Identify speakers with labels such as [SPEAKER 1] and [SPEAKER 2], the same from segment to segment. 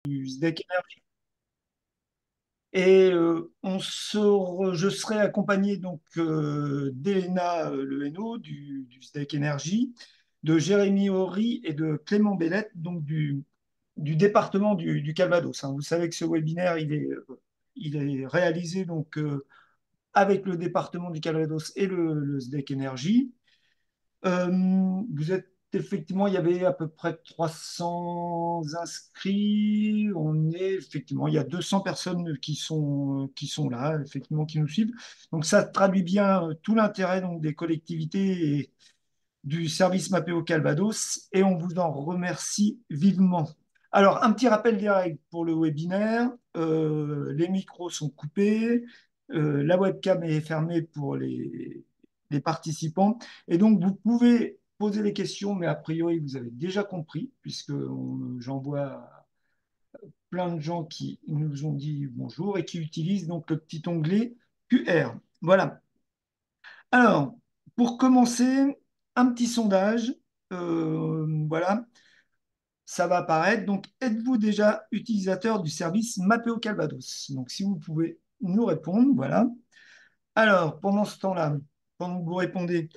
[SPEAKER 1] du SDEC Énergie. Et je serai accompagné donc d'Elena Leheno du SDEC Énergie, de Jérémy Horry et de Clément Bellette, donc du département du Calvados, hein. Vous savez que ce webinaire, il est réalisé donc avec le département du Calvados et le SDEC Énergie. Vous êtes effectivement, il y avait à peu près 300 inscrits. Il y a 200 personnes qui sont là, effectivement, qui nous suivent. Donc, ça traduit bien tout l'intérêt donc, des collectivités et du service Mapéo Calvados et on vous en remercie vivement. Alors, un petit rappel des règles pour le webinaire. Les micros sont coupés, la webcam est fermée pour les participants et donc vous pouvez poser des questions, mais a priori vous avez déjà compris puisque j'en vois plein de gens qui nous ont dit bonjour et qui utilisent donc le petit onglet QR. Voilà. Alors, pour commencer, un petit sondage. Voilà, ça va apparaître. Donc, êtes-vous déjà utilisateur du service Mapeo Calvados? Donc, si vous pouvez nous répondre, voilà. Alors, pendant ce temps-là, pendant que vous répondez,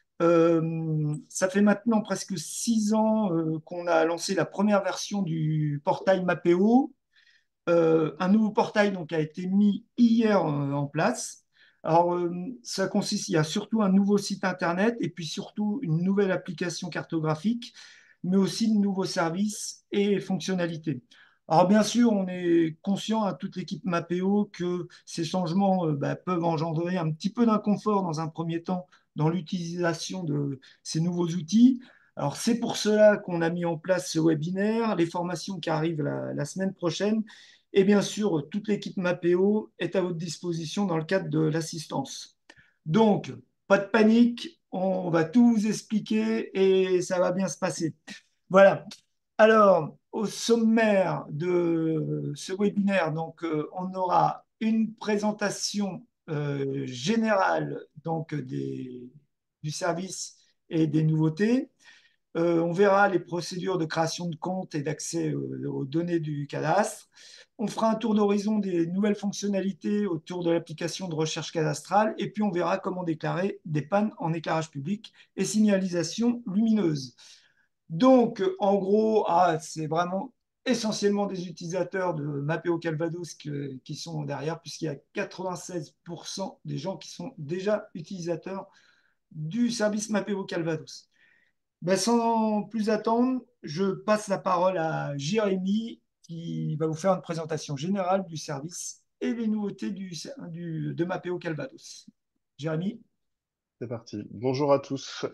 [SPEAKER 1] ça fait maintenant presque 6 ans qu'on a lancé la première version du portail Mapeo. Un nouveau portail donc, a été mis hier en place. Alors, ça consiste, il y a surtout un nouveau site internet et puis surtout une nouvelle application cartographique, mais aussi de nouveaux services et fonctionnalités. Alors, bien sûr, on est conscient à toute l'équipe Mapeo que ces changements peuvent engendrer un petit peu d'inconfort dans un premier temps dans l'utilisation de ces nouveaux outils. Alors, c'est pour cela qu'on a mis en place ce webinaire, les formations qui arrivent la semaine prochaine et bien sûr, toute l'équipe Mapeo est à votre disposition dans le cadre de l'assistance. Donc, pas de panique, on va tout vous expliquer et ça va bien se passer. Voilà. Alors, au sommaire de ce webinaire, donc, on aura une présentation générale donc, du service et des nouveautés. On verra les procédures de création de compte et d'accès aux données du cadastre. On fera un tour d'horizon des nouvelles fonctionnalités autour de l'application de recherche cadastrale. Et puis, on verra comment déclarer des pannes en éclairage public et signalisation lumineuse. Donc, en gros, c'est vraiment essentiellement des utilisateurs de Mapeo Calvados qui sont derrière, puisqu'il y a 96% des gens qui sont déjà utilisateurs du service Mapeo Calvados. Ben, sans plus attendre, je passe la parole à Jérémy qui va vous faire une présentation générale du service et les nouveautés de Mapeo Calvados. Jérémy?
[SPEAKER 2] C'est parti. Bonjour à tous.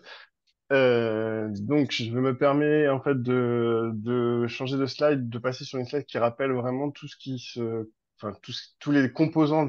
[SPEAKER 2] Donc, je me permets en fait de changer de slide, de passer sur une slide qui rappelle vraiment tout ce qui se, enfin tous les composants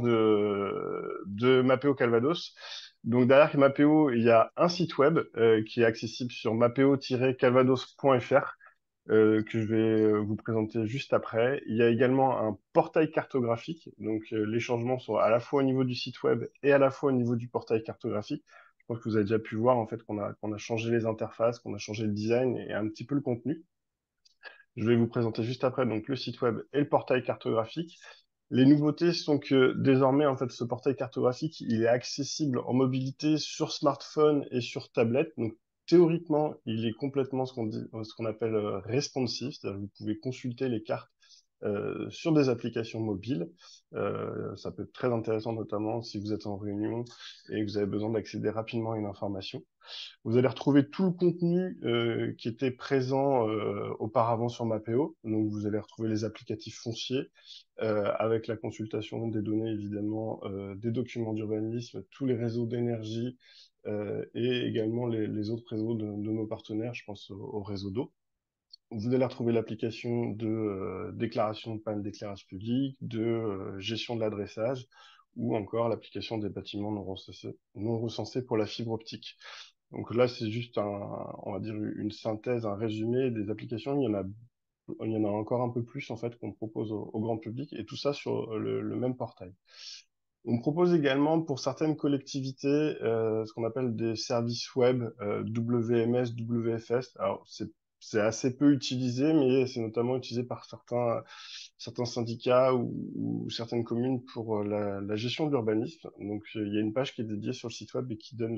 [SPEAKER 2] de Mapeo Calvados. Donc derrière Mapeo, il y a un site web qui est accessible sur mapeo-calvados.fr que je vais vous présenter juste après. Il y a également un portail cartographique. Donc les changements sont à la fois au niveau du site web et à la fois au niveau du portail cartographique. Je pense que vous avez déjà pu voir en fait qu'on a changé les interfaces, qu'on a changé le design et un petit peu le contenu. Je vais vous présenter juste après donc le site web et le portail cartographique. Les nouveautés sont que désormais en fait ce portail cartographique il est accessible en mobilité sur smartphone et sur tablette. Donc théoriquement il est complètement ce qu'on appelle responsive, c'est-à-dire que vous pouvez consulter les cartes sur des applications mobiles. Ça peut être très intéressant notamment si vous êtes en réunion et que vous avez besoin d'accéder rapidement à une information. Vous allez retrouver tout le contenu qui était présent auparavant sur Mapeo. Donc, vous allez retrouver les applicatifs fonciers avec la consultation des données, évidemment, des documents d'urbanisme, tous les réseaux d'énergie et également les autres réseaux de nos partenaires, je pense au réseau d'eau. Vous allez retrouver l'application de déclaration de panne d'éclairage public, de gestion de l'adressage ou encore l'application des bâtiments non recensés pour la fibre optique. Donc là, c'est juste on va dire une synthèse, un résumé des applications. Il y en a encore un peu plus en fait qu'on propose au grand public et tout ça sur le même portail. On propose également pour certaines collectivités ce qu'on appelle des services web WMS, WFS. Alors c'est assez peu utilisé, mais c'est notamment utilisé par certains syndicats ou certaines communes pour la gestion de l'urbanisme. Donc, il y a une page qui est dédiée sur le site web et qui donne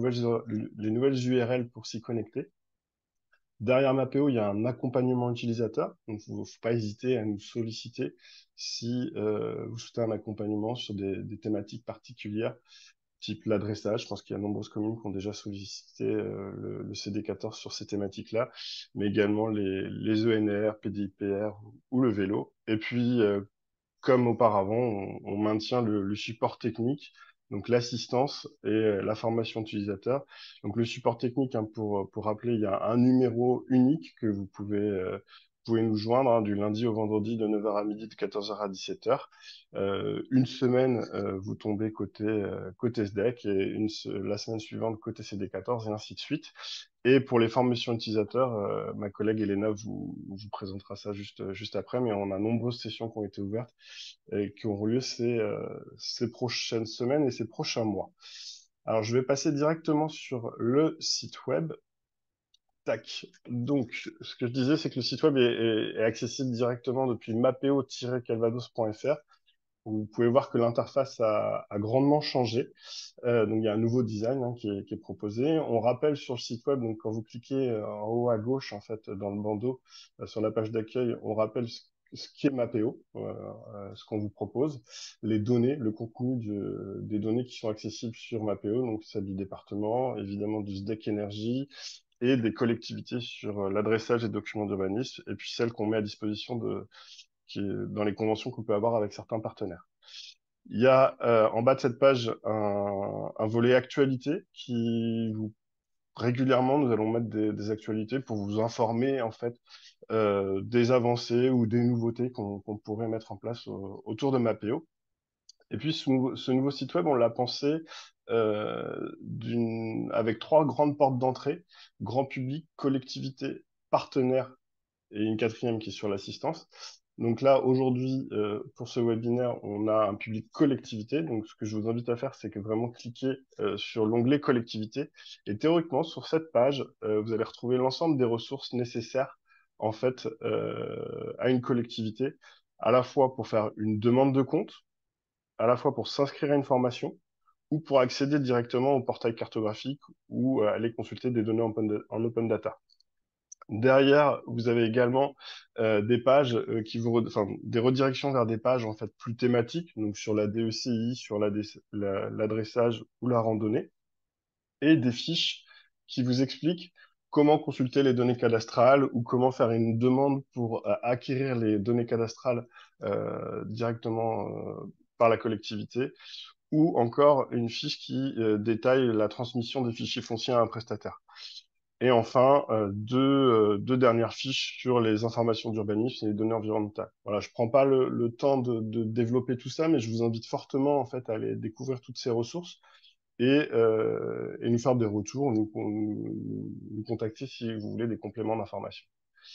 [SPEAKER 2] les nouvelles URL pour s'y connecter. Derrière Mapeo, il y a un accompagnement utilisateur. Donc, faut pas hésiter à nous solliciter si vous souhaitez un accompagnement sur des thématiques particulières, type l'adressage. Je pense qu'il y a de nombreuses communes qui ont déjà sollicité le CD14 sur ces thématiques-là, mais également les ENR, PDIPR ou le vélo. Et puis, comme auparavant, on maintient le support technique, donc l'assistance et la formation utilisateur. Donc le support technique, hein, pour rappeler, il y a un numéro unique que vous pouvez nous joindre, hein, du lundi au vendredi de 9 heures à midi, de 14 heures à 17 heures. Une semaine, vous tombez côté SDEC et la semaine suivante côté CD14 et ainsi de suite. Et pour les formations utilisateurs, ma collègue Elena vous présentera ça juste après, mais on a nombreuses sessions qui ont été ouvertes et qui auront lieu ces prochaines semaines et ces prochains mois. Alors, je vais passer directement sur le site web. Tac. Donc, ce que je disais, c'est que le site web est accessible directement depuis mapeo-calvados.fr. Vous pouvez voir que l'interface a grandement changé. Donc, il y a un nouveau design, hein, qui est proposé. On rappelle sur le site web, donc quand vous cliquez en haut à gauche, en fait, dans le bandeau, sur la page d'accueil, on rappelle ce qu'est Mapeo, ce qu'on vous propose, les données, le contenu des données qui sont accessibles sur Mapeo, donc celle du département, évidemment du SDEC Énergie, et des collectivités sur l'adressage des documents d'urbanisme, et puis celles qu'on met à disposition qui est dans les conventions qu'on peut avoir avec certains partenaires. Il y a en bas de cette page un volet actualité qui vous régulièrement nous allons mettre des actualités pour vous informer en fait des avancées ou des nouveautés qu'on pourrait mettre en place autour de Mapeo. Et puis ce nouveau site web, on l'a pensé avec trois grandes portes d'entrée: grand public, collectivité, partenaire, et une quatrième qui est sur l'assistance. Donc là, aujourd'hui, pour ce webinaire, on a un public collectivité. Donc, ce que je vous invite à faire, c'est que vraiment cliquer sur l'onglet collectivité. Et théoriquement, sur cette page, vous allez retrouver l'ensemble des ressources nécessaires, en fait, à une collectivité, à la fois pour faire une demande de compte, à la fois pour s'inscrire à une formation, ou pour accéder directement au portail cartographique ou aller consulter des données en open data. Derrière, vous avez également des pages enfin, des redirections vers des pages en fait plus thématiques, donc sur la DECI, sur l'adressage ou la randonnée, et des fiches qui vous expliquent comment consulter les données cadastrales ou comment faire une demande pour acquérir les données cadastrales directement par la collectivité, ou encore une fiche qui détaille la transmission des fichiers fonciers à un prestataire. Et enfin, deux dernières fiches sur les informations d'urbanisme et les données environnementales. Voilà, je prends pas le temps de développer tout ça, mais je vous invite fortement en fait à aller découvrir toutes ces ressources et nous faire des retours, nous contacter si vous voulez des compléments d'information.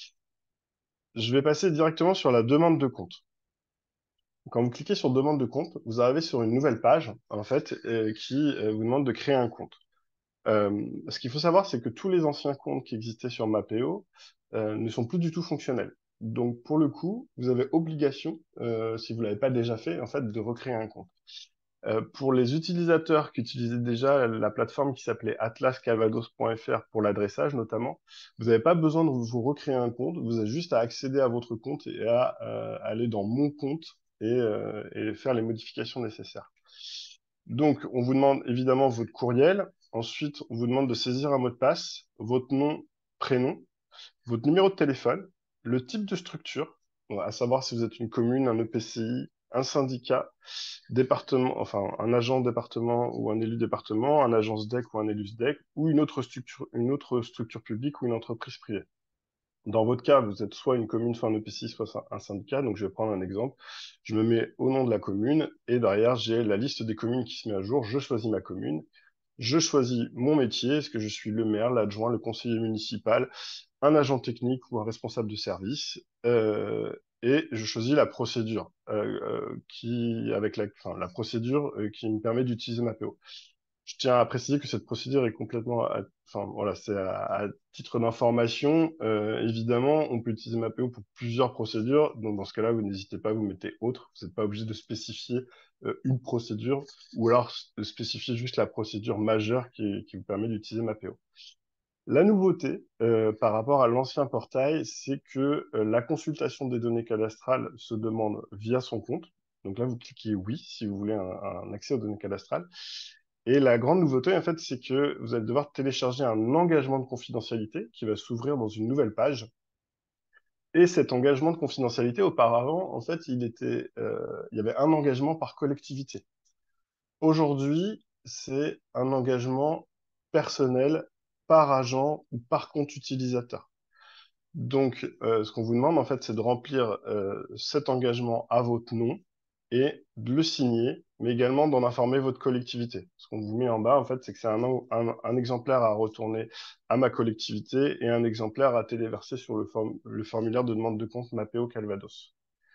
[SPEAKER 2] Je vais passer directement sur la demande de compte. Quand vous cliquez sur demande de compte, vous arrivez sur une nouvelle page en fait qui vous demande de créer un compte. Ce qu'il faut savoir, c'est que tous les anciens comptes qui existaient sur Mapeo ne sont plus du tout fonctionnels. Donc, pour le coup, vous avez obligation, si vous l'avez pas déjà fait, en fait, de recréer un compte. Pour les utilisateurs qui utilisaient déjà la plateforme qui s'appelait atlascalvados.fr pour l'adressage notamment, vous n'avez pas besoin de vous recréer un compte, vous avez juste à accéder à votre compte et à aller dans Mon compte et faire les modifications nécessaires. Donc, on vous demande évidemment votre courriel. Ensuite, on vous demande de saisir un mot de passe, votre nom, prénom, votre numéro de téléphone, le type de structure, à savoir si vous êtes une commune, un EPCI, un syndicat, département, enfin un agent département ou un élu département, un agent SDEC ou un élu SDEC, ou une autre structure publique ou une entreprise privée. Dans votre cas, vous êtes soit une commune, soit un EPCI, soit un syndicat. Donc, je vais prendre un exemple. Je me mets au nom de la commune et derrière, j'ai la liste des communes qui se met à jour. Je choisis ma commune. Je choisis mon métier. Est-ce que je suis le maire, l'adjoint, le conseiller municipal, un agent technique ou un responsable de service? Et je choisis la procédure enfin, la procédure qui me permet d'utiliser ma PO. Je tiens à préciser que cette procédure est enfin voilà, c'est à titre d'information. Évidemment, on peut utiliser Mapeo pour plusieurs procédures. Donc dans ce cas-là, vous n'hésitez pas, vous mettez autre. Vous n'êtes pas obligé de spécifier une procédure ou alors de spécifier juste la procédure majeure qui vous permet d'utiliser Mapeo. La nouveauté par rapport à l'ancien portail, c'est que la consultation des données cadastrales se demande via son compte. Donc là, vous cliquez oui si vous voulez un accès aux données cadastrales. Et la grande nouveauté, en fait, c'est que vous allez devoir télécharger un engagement de confidentialité qui va s'ouvrir dans une nouvelle page. Et cet engagement de confidentialité, auparavant, en fait, il y avait un engagement par collectivité. Aujourd'hui, c'est un engagement personnel par agent ou par compte utilisateur. Donc, ce qu'on vous demande, en fait, c'est de remplir cet engagement à votre nom et de le signer, mais également d'en informer votre collectivité. Ce qu'on vous met en bas, en fait, c'est que c'est un exemplaire à retourner à ma collectivité et un exemplaire à téléverser sur le formulaire de demande de compte Mapeo Calvados.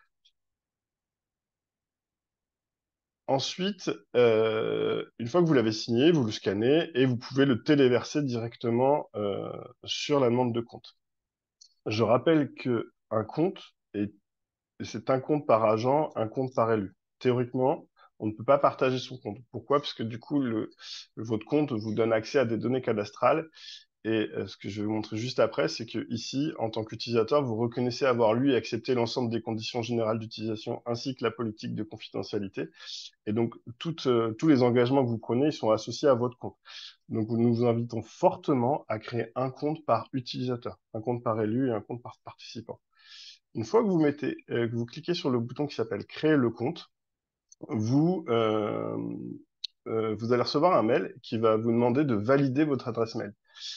[SPEAKER 2] Ensuite, une fois que vous l'avez signé, vous le scannez et vous pouvez le téléverser directement sur la demande de compte. Je rappelle que un compte c'est un compte par agent, un compte par élu. Théoriquement, on ne peut pas partager son compte. Pourquoi? Parce que du coup, votre compte vous donne accès à des données cadastrales. Et ce que je vais vous montrer juste après, c'est que ici, en tant qu'utilisateur, vous reconnaissez avoir lu et accepté l'ensemble des conditions générales d'utilisation ainsi que la politique de confidentialité. Et donc, tous les engagements que vous prenez, ils sont associés à votre compte. Donc, nous vous invitons fortement à créer un compte par utilisateur, un compte par élu et un compte par participant. Une fois que que vous cliquez sur le bouton qui s'appelle Créer le compte, vous, euh, vous allez recevoir un mail qui va vous demander de valider votre adresse mail.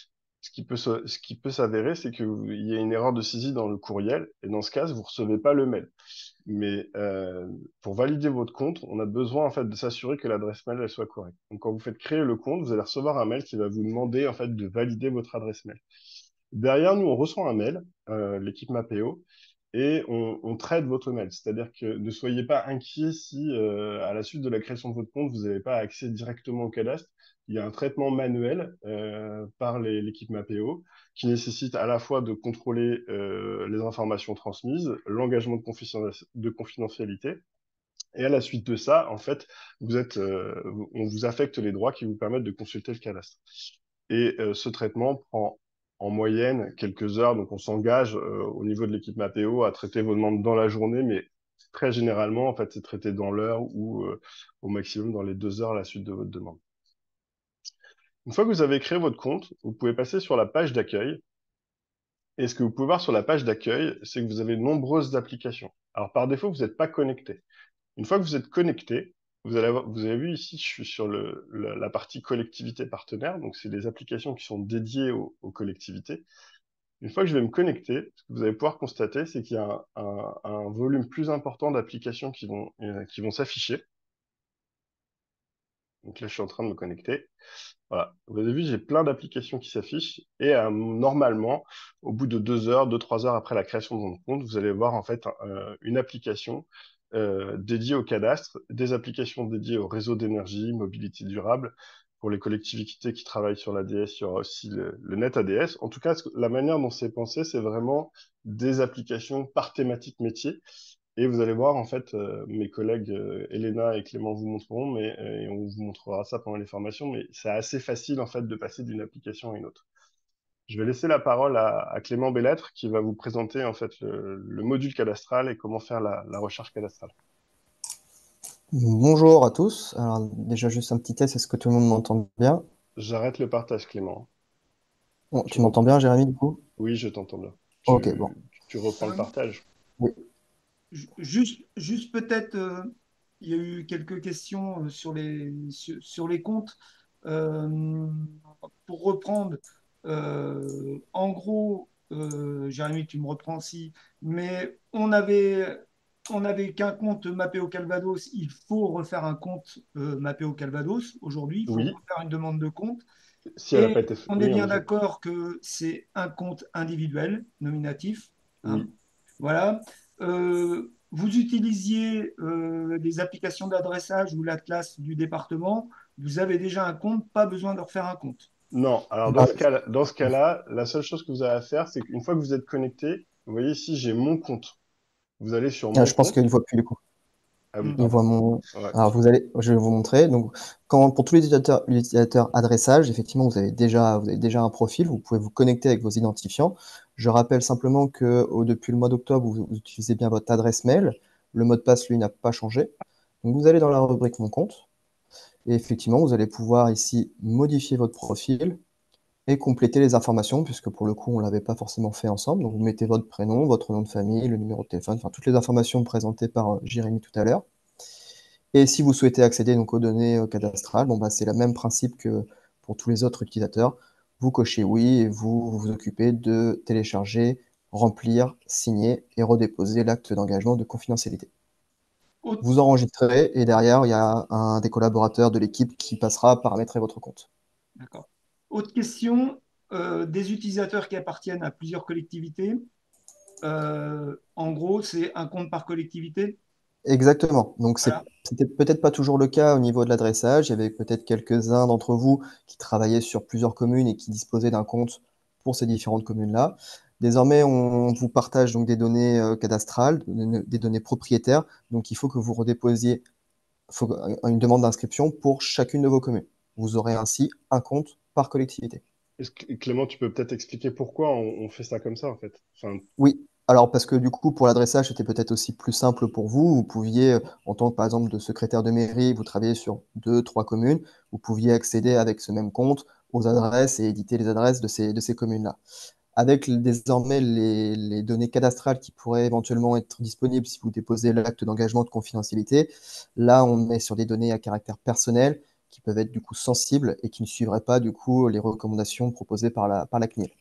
[SPEAKER 2] Ce qui peut s'avérer, c'est qu'il y a une erreur de saisie dans le courriel, et dans ce cas, vous ne recevez pas le mail. Mais pour valider votre compte, on a besoin en fait de s'assurer que l'adresse mail elle soit correcte. Donc quand vous faites créer le compte, vous allez recevoir un mail qui va vous demander en fait de valider votre adresse mail. Derrière nous, on reçoit un mail, l'équipe Mapeo, et on traite votre mail. C'est-à-dire que ne soyez pas inquiet si, à la suite de la création de votre compte, vous n'avez pas accès directement au cadastre. Il y a un traitement manuel par l'équipe Mapeo qui nécessite à la fois de contrôler les informations transmises, l'engagement de confidentialité, et à la suite de ça, en fait, on vous affecte les droits qui vous permettent de consulter le cadastre. Et ce traitement prend en moyenne quelques heures, donc on s'engage au niveau de l'équipe Mapeo à traiter vos demandes dans la journée, mais très généralement, en fait, c'est traité dans l'heure ou au maximum dans les 2 heures à la suite de votre demande. Une fois que vous avez créé votre compte, vous pouvez passer sur la page d'accueil. Et ce que vous pouvez voir sur la page d'accueil, c'est que vous avez de nombreuses applications. Alors par défaut, vous n'êtes pas connecté. Une fois que vous êtes connecté, vous avez vu ici, je suis sur la partie collectivité partenaire, donc c'est les applications qui sont dédiées aux collectivités. Une fois que je vais me connecter, ce que vous allez pouvoir constater, c'est qu'il y a un volume plus important d'applications qui vont s'afficher. Donc là, je suis en train de me connecter. Voilà. Vous avez vu, j'ai plein d'applications qui s'affichent et normalement, au bout de 2 heures, 2, 3 heures après la création de votre compte, vous allez voir en fait une application dédiée au cadastre, des applications dédiées au réseau d'énergie, mobilité durable. Pour les collectivités qui travaillent sur l'ADS, il y aura aussi le net ADS. En tout cas, la manière dont c'est pensé, c'est vraiment des applications par thématique métier. Et vous allez voir, en fait, mes collègues Elena et Clément vous montreront, et on vous montrera ça pendant les formations, mais c'est assez facile, en fait, de passer d'une application à une autre. Je vais laisser la parole à Clément Bellettre qui va vous présenter, en fait, le module cadastral et comment faire la recherche cadastrale.
[SPEAKER 3] Bonjour à tous. Alors déjà juste un petit test, est-ce que tout le monde m'entend bien?
[SPEAKER 2] J'arrête le partage, Clément.
[SPEAKER 3] Bon,
[SPEAKER 2] Tu
[SPEAKER 3] tu m'entends
[SPEAKER 2] reprends.
[SPEAKER 3] bien, Jérémy, du coup?
[SPEAKER 2] Oui, je t'entends bien.
[SPEAKER 3] Ok, bon.
[SPEAKER 2] Tu reprends le
[SPEAKER 1] Euh,
[SPEAKER 2] partage.
[SPEAKER 3] Oui.
[SPEAKER 1] juste peut-être, il y a eu quelques questions sur les comptes. Euh, pour reprendre, en gros, Jérémy, tu me reprends si, mais on avait qu'un compte Mapeo Calvados. Il faut refaire un compte Mapeo Calvados aujourd'hui. Il faut
[SPEAKER 2] Oui,
[SPEAKER 1] refaire une demande de compte.
[SPEAKER 2] si elle n'a pas
[SPEAKER 1] Et
[SPEAKER 2] été faite.
[SPEAKER 1] on est
[SPEAKER 2] Oui, en
[SPEAKER 1] bien
[SPEAKER 2] effet.
[SPEAKER 1] d'accord que c'est un compte individuel, nominatif, hein.
[SPEAKER 2] Oui,
[SPEAKER 1] Voilà. Vous utilisiez des applications d'adressage ou l'Atlas du département. vous avez déjà un compte, pas besoin de refaire un compte.
[SPEAKER 2] Non, alors
[SPEAKER 3] Ah,
[SPEAKER 2] dans ce cas-là, la seule chose que vous avez à faire, c'est qu'une fois que vous êtes connecté, vous voyez ici, j'ai mon compte. Vous allez sur mon
[SPEAKER 3] je pense qu'il
[SPEAKER 2] compte.
[SPEAKER 3] ne voit plus le coup.
[SPEAKER 2] Ah oui,
[SPEAKER 1] Hmm.
[SPEAKER 3] Il voit
[SPEAKER 2] pardon.
[SPEAKER 3] mon.
[SPEAKER 2] Ouais.
[SPEAKER 3] Alors je vais vous montrer. Donc, pour tous les utilisateurs adressage, effectivement, vous avez déjà un profil. Vous pouvez vous connecter avec vos identifiants. Je rappelle simplement que depuis le mois d'octobre, vous utilisez bien votre adresse mail. Le mot de passe, lui, n'a pas changé. Donc, vous allez dans la rubrique Mon compte. Et effectivement, vous allez pouvoir ici modifier votre profil et compléter les informations, puisque pour le coup, on ne l'avait pas forcément fait ensemble. Donc, vous mettez votre prénom, votre nom de famille, le numéro de téléphone, enfin, toutes les informations présentées par Jérémy tout à l'heure. Et si vous souhaitez accéder donc aux données cadastrales, bon, bah, c'est le même principe que pour tous les autres utilisateurs. Vous cochez oui et vous vous occupez de télécharger, remplir, signer et redéposer l'acte d'engagement de confidentialité.
[SPEAKER 1] Autre,
[SPEAKER 3] Vous enregistrez et derrière, il y a un des collaborateurs de l'équipe qui passera à paramétrer votre compte.
[SPEAKER 1] d'accord. Autre question, des utilisateurs qui appartiennent à plusieurs collectivités. En gros, c'est un compte par collectivité.
[SPEAKER 3] Exactement. Donc,
[SPEAKER 1] Voilà.
[SPEAKER 3] c'était peut-être pas toujours le cas au niveau de l'adressage. Il y avait peut-être quelques-uns d'entre vous qui travaillaient sur plusieurs communes et qui disposaient d'un compte pour ces différentes communes-là. Désormais, on vous partage donc des données cadastrales, des données propriétaires. Donc, il faut que vous redéposiez une demande d'inscription pour chacune de vos communes. Vous aurez ainsi un compte par collectivité.
[SPEAKER 2] Clément, tu peux peut-être expliquer pourquoi on fait ça comme ça, en fait. Enfin,
[SPEAKER 3] Oui, alors parce que du coup, pour l'adressage, c'était peut-être aussi plus simple pour vous. Vous pouviez, en tant que par exemple de secrétaire de mairie, vous travaillez sur deux, trois communes, vous pouviez accéder avec ce même compte aux adresses et éditer les adresses de ces communes-là. Avec désormais les données cadastrales qui pourraient éventuellement être disponibles si vous déposez l'acte d'engagement de confidentialité, là, on est sur des données à caractère personnel qui peuvent être du coup sensibles et qui ne suivraient pas du coup les recommandations proposées par la CNIL.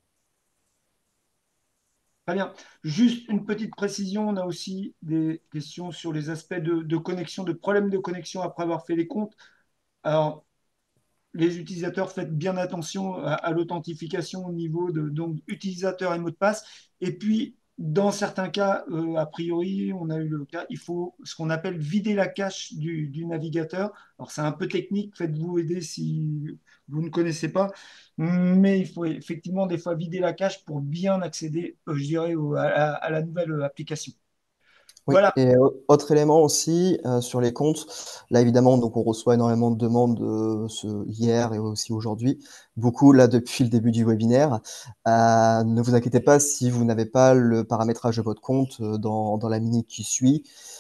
[SPEAKER 1] Très bien. Juste une petite précision, on a aussi des questions sur les aspects de connexion, de problèmes de connexion après avoir fait les comptes. Alors, les utilisateurs, faites bien attention à l'authentification au niveau de donc, utilisateur et mot de passe. Et puis, dans certains cas, a priori, on a eu le cas, il faut ce qu'on appelle vider la cache du navigateur. Alors, c'est un peu technique, faites-vous aider si vous ne connaissez pas, mais il faut effectivement des fois vider la cache pour bien accéder, je dirais, à la nouvelle application.
[SPEAKER 3] Oui,
[SPEAKER 1] Voilà.
[SPEAKER 3] et autre élément aussi sur les comptes, là évidemment, donc on reçoit énormément de demandes hier et aussi aujourd'hui, beaucoup là depuis le début du webinaire. Ne vous inquiétez pas si vous n'avez pas le paramétrage de votre compte dans la minute qui suit.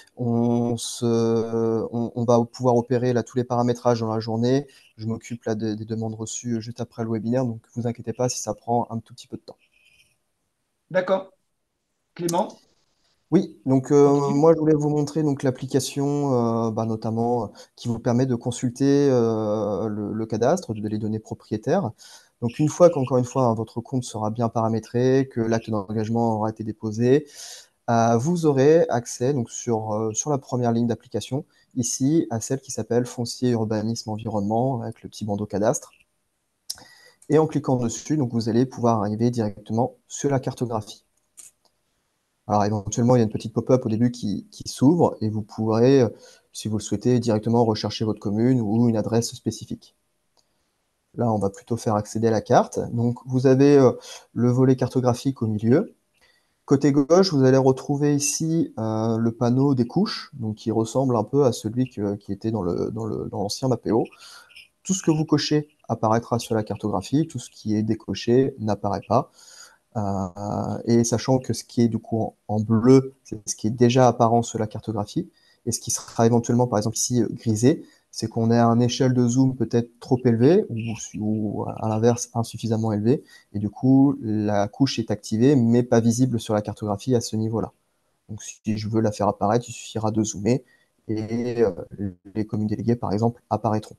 [SPEAKER 3] On va pouvoir opérer là tous les paramétrages dans la journée. Je m'occupe là des demandes reçues juste après le webinaire, donc ne vous inquiétez pas si ça prend un tout petit peu de temps.
[SPEAKER 1] D'accord. Clément,
[SPEAKER 3] Oui, donc
[SPEAKER 1] continue.
[SPEAKER 3] moi je voulais vous montrer donc l'application notamment qui vous permet de consulter le cadastre, les données propriétaires. Donc une fois qu'encore une fois hein, votre compte sera bien paramétré, que l'acte d'engagement aura été déposé, vous aurez accès donc sur la première ligne d'application ici à celle qui s'appelle Foncier, Urbanisme, Environnement avec le petit bandeau cadastre. Et en cliquant dessus, donc vous allez pouvoir arriver directement sur la cartographie. Alors éventuellement, il y a une petite pop-up au début qui s'ouvre et vous pourrez, si vous le souhaitez, directement rechercher votre commune ou une adresse spécifique. Là, on va plutôt faire accéder à la carte. Donc vous avez le volet cartographique au milieu. Côté gauche, vous allez retrouver ici le panneau des couches, donc qui ressemble un peu à celui qui était dans l'ancien Mapéo. Tout ce que vous cochez apparaîtra sur la cartographie, tout ce qui est décoché n'apparaît pas. Et sachant que ce qui est du coup en bleu, c'est ce qui est déjà apparent sur la cartographie, et ce qui sera éventuellement, par exemple ici, grisé, c'est qu'on est à une échelle de zoom peut-être trop élevée, ou à l'inverse insuffisamment élevée, et du coup la couche est activée, mais pas visible sur la cartographie à ce niveau-là. Donc si je veux la faire apparaître, il suffira de zoomer, et les communes déléguées, par exemple, apparaîtront.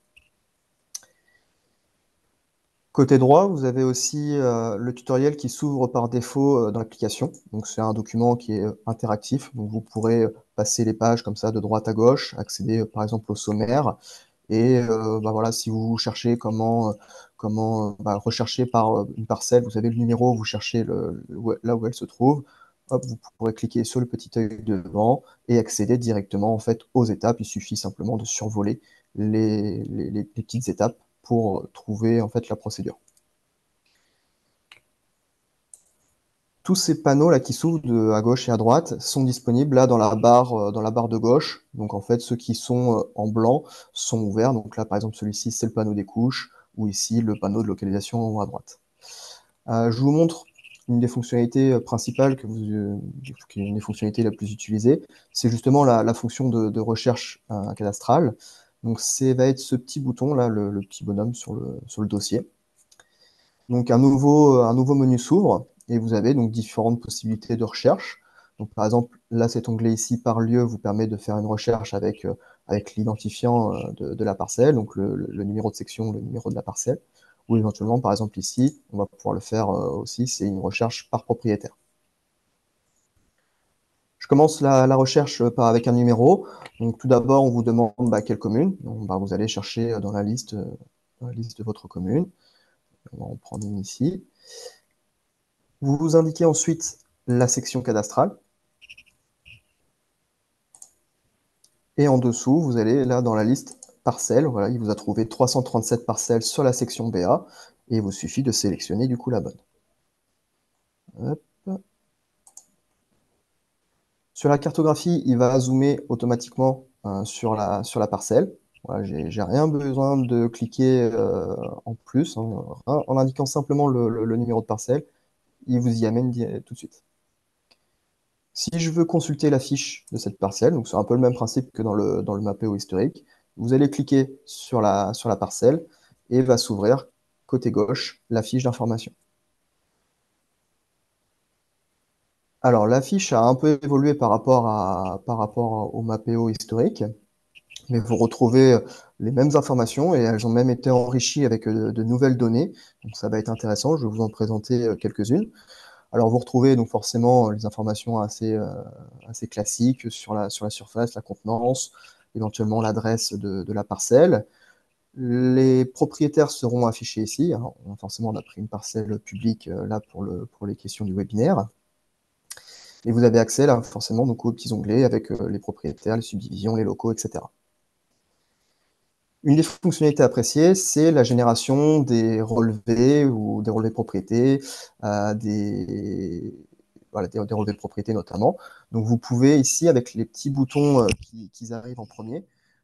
[SPEAKER 3] Côté droit, vous avez aussi le tutoriel qui s'ouvre par défaut dans l'application. Donc c'est un document qui est interactif, donc vous pourrez passer les pages comme ça de droite à gauche, accéder par exemple au sommaire, et voilà, si vous cherchez comment rechercher par une parcelle, vous avez le numéro, vous cherchez là où elle se trouve. hop, vous pourrez cliquer sur le petit œil devant et accéder directement en fait aux étapes. Il suffit simplement de survoler les petites étapes pour trouver en fait la procédure. Tous ces panneaux là qui s'ouvrent à gauche et à droite sont disponibles là dans la barre de gauche. Donc en fait, ceux qui sont en blanc sont ouverts. Donc là, par exemple, celui-ci, c'est le panneau des couches, ou ici, le panneau de localisation en haut à droite. Je vous montre une des fonctionnalités principales, qui est une des fonctionnalités la plus utilisée. C'est justement la fonction de recherche cadastrale. Donc va être ce petit bouton là, le petit bonhomme sur le dossier. Donc un nouveau menu s'ouvre et vous avez donc différentes possibilités de recherche. Donc par exemple, là cet onglet ici par lieu vous permet de faire une recherche avec l'identifiant de la parcelle, donc le numéro de section, le numéro de la parcelle, ou éventuellement par exemple ici, on va pouvoir le faire aussi, c'est une recherche par propriétaire. Je commence la recherche avec un numéro. Donc tout d'abord, on vous demande quelle commune. Donc, vous allez chercher dans la liste de votre commune. On va en prendre une ici. Vous vous indiquez ensuite la section cadastrale. Et en dessous, vous allez là dans la liste parcelles. Voilà, il vous a trouvé 337 parcelles sur la section BA. Et il vous suffit de sélectionner du coup la bonne. Hop. Sur la cartographie, il va zoomer automatiquement sur la parcelle. Voilà, j'ai rien besoin de cliquer en plus. En indiquant simplement le numéro de parcelle, il vous y amène tout de suite. Si je veux consulter la fiche de cette parcelle, donc c'est un peu le même principe que dans le Mapeo historique, vous allez cliquer sur la parcelle et va s'ouvrir côté gauche la fiche d'information. Alors la fiche a un peu évolué par rapport au Mapeo historique, mais vous retrouvez les mêmes informations et elles ont même été enrichies avec de nouvelles données. Donc ça va être intéressant, je vais vous en présenter quelques-unes. Alors vous retrouvez donc forcément les informations assez classiques sur la surface, la contenance, éventuellement l'adresse de la parcelle. Les propriétaires seront affichés ici. Alors, forcément, on a pris une parcelle publique là pour les questions du webinaire. Et vous avez accès là forcément donc, aux petits onglets avec les propriétaires, les subdivisions, les locaux, etc. Une des fonctionnalités appréciées, c'est la génération des relevés ou des relevés de propriété, des relevés de propriété notamment. Donc vous pouvez ici, avec les petits boutons qui arrivent en premier,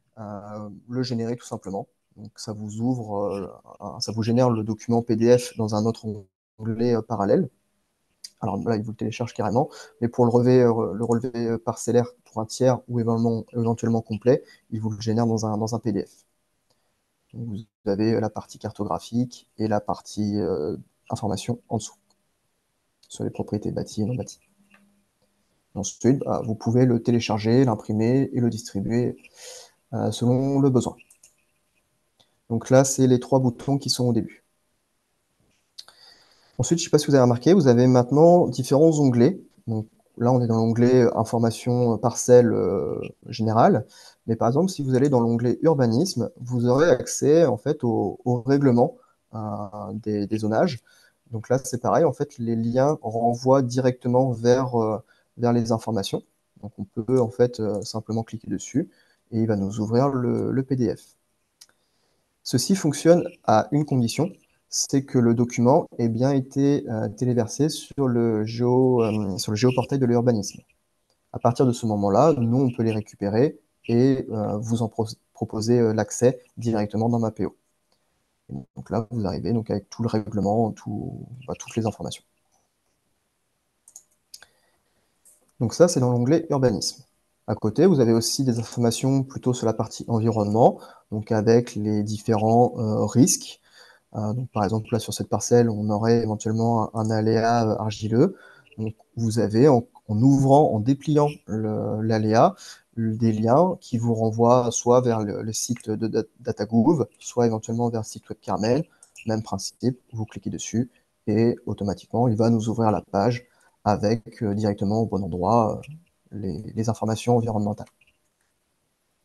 [SPEAKER 3] le générer tout simplement. Donc ça vous ouvre, ça vous génère le document PDF dans un autre onglet parallèle. Alors là, il vous le télécharge carrément, mais pour le relevé parcellaire pour un tiers ou éventuellement complet, il vous le génère dans un PDF. Donc, vous avez la partie cartographique et la partie information en dessous, sur les propriétés bâties et non bâties. Ensuite, vous pouvez le télécharger, l'imprimer et le distribuer selon le besoin. Donc là, c'est les 3 boutons qui sont au début. Ensuite, je ne sais pas si vous avez remarqué, vous avez maintenant différents onglets. Donc là, on est dans l'onglet information parcelle générale. Mais par exemple, si vous allez dans l'onglet urbanisme, vous aurez accès en fait au règlement des zonages. Donc là, c'est pareil, en fait, les liens renvoient directement vers les informations. Donc on peut en fait simplement cliquer dessus et il va nous ouvrir le PDF. Ceci fonctionne à une condition, c'est que le document ait bien été téléversé sur le géoportail de l'urbanisme. À partir de ce moment-là, nous, on peut les récupérer et vous en proposer l'accès directement dans Mapeo. Et donc là, vous arrivez donc avec tout le règlement, toutes les informations. Donc ça, c'est dans l'onglet urbanisme. À côté, vous avez aussi des informations plutôt sur la partie environnement, donc avec les différents risques. Donc, par exemple, là, sur cette parcelle, on aurait éventuellement un aléa argileux. Donc, vous avez, en ouvrant, en dépliant l'aléa, des liens qui vous renvoient soit vers le site de DataGouv, soit éventuellement vers le site Web Carmel. Même principe, vous cliquez dessus et automatiquement, il va nous ouvrir la page avec directement au bon endroit les informations environnementales.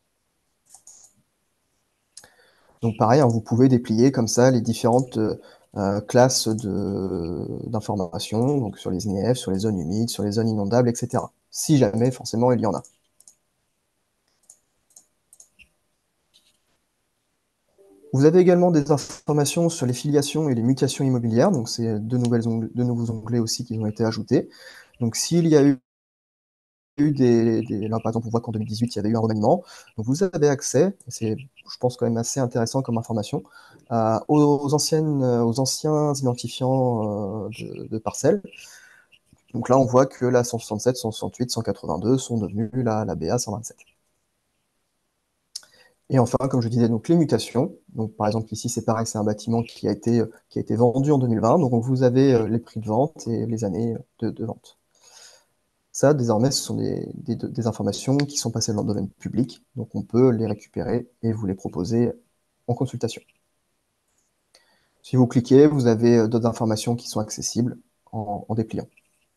[SPEAKER 3] Donc pareil, vous pouvez déplier comme ça les différentes classes d'informations, donc sur les INEF, sur les zones humides, sur les zones inondables, etc. Si jamais, forcément, il y en a. Vous avez également des informations sur les filiations et les mutations immobilières, donc c'est deux nouveaux onglets aussi qui ont été ajoutés. Donc s'il y a eu là, par exemple, on voit qu'en 2018, il y avait eu un remaniement. Donc vous avez accès, c'est, je pense, quand même assez intéressant comme information, aux anciens identifiants de parcelles. Donc là, on voit que la 167, 168, 182 sont devenus la BA 127. Et enfin, comme je disais, donc les mutations. Donc par exemple ici, c'est pareil, c'est un bâtiment qui a été vendu en 2020. Donc vous avez les prix de vente et les années de vente. Ça, désormais, ce sont des informations qui sont passées dans le domaine public. Donc on peut les récupérer et vous les proposer en consultation. Si vous cliquez, vous avez d'autres informations qui sont accessibles en dépliant.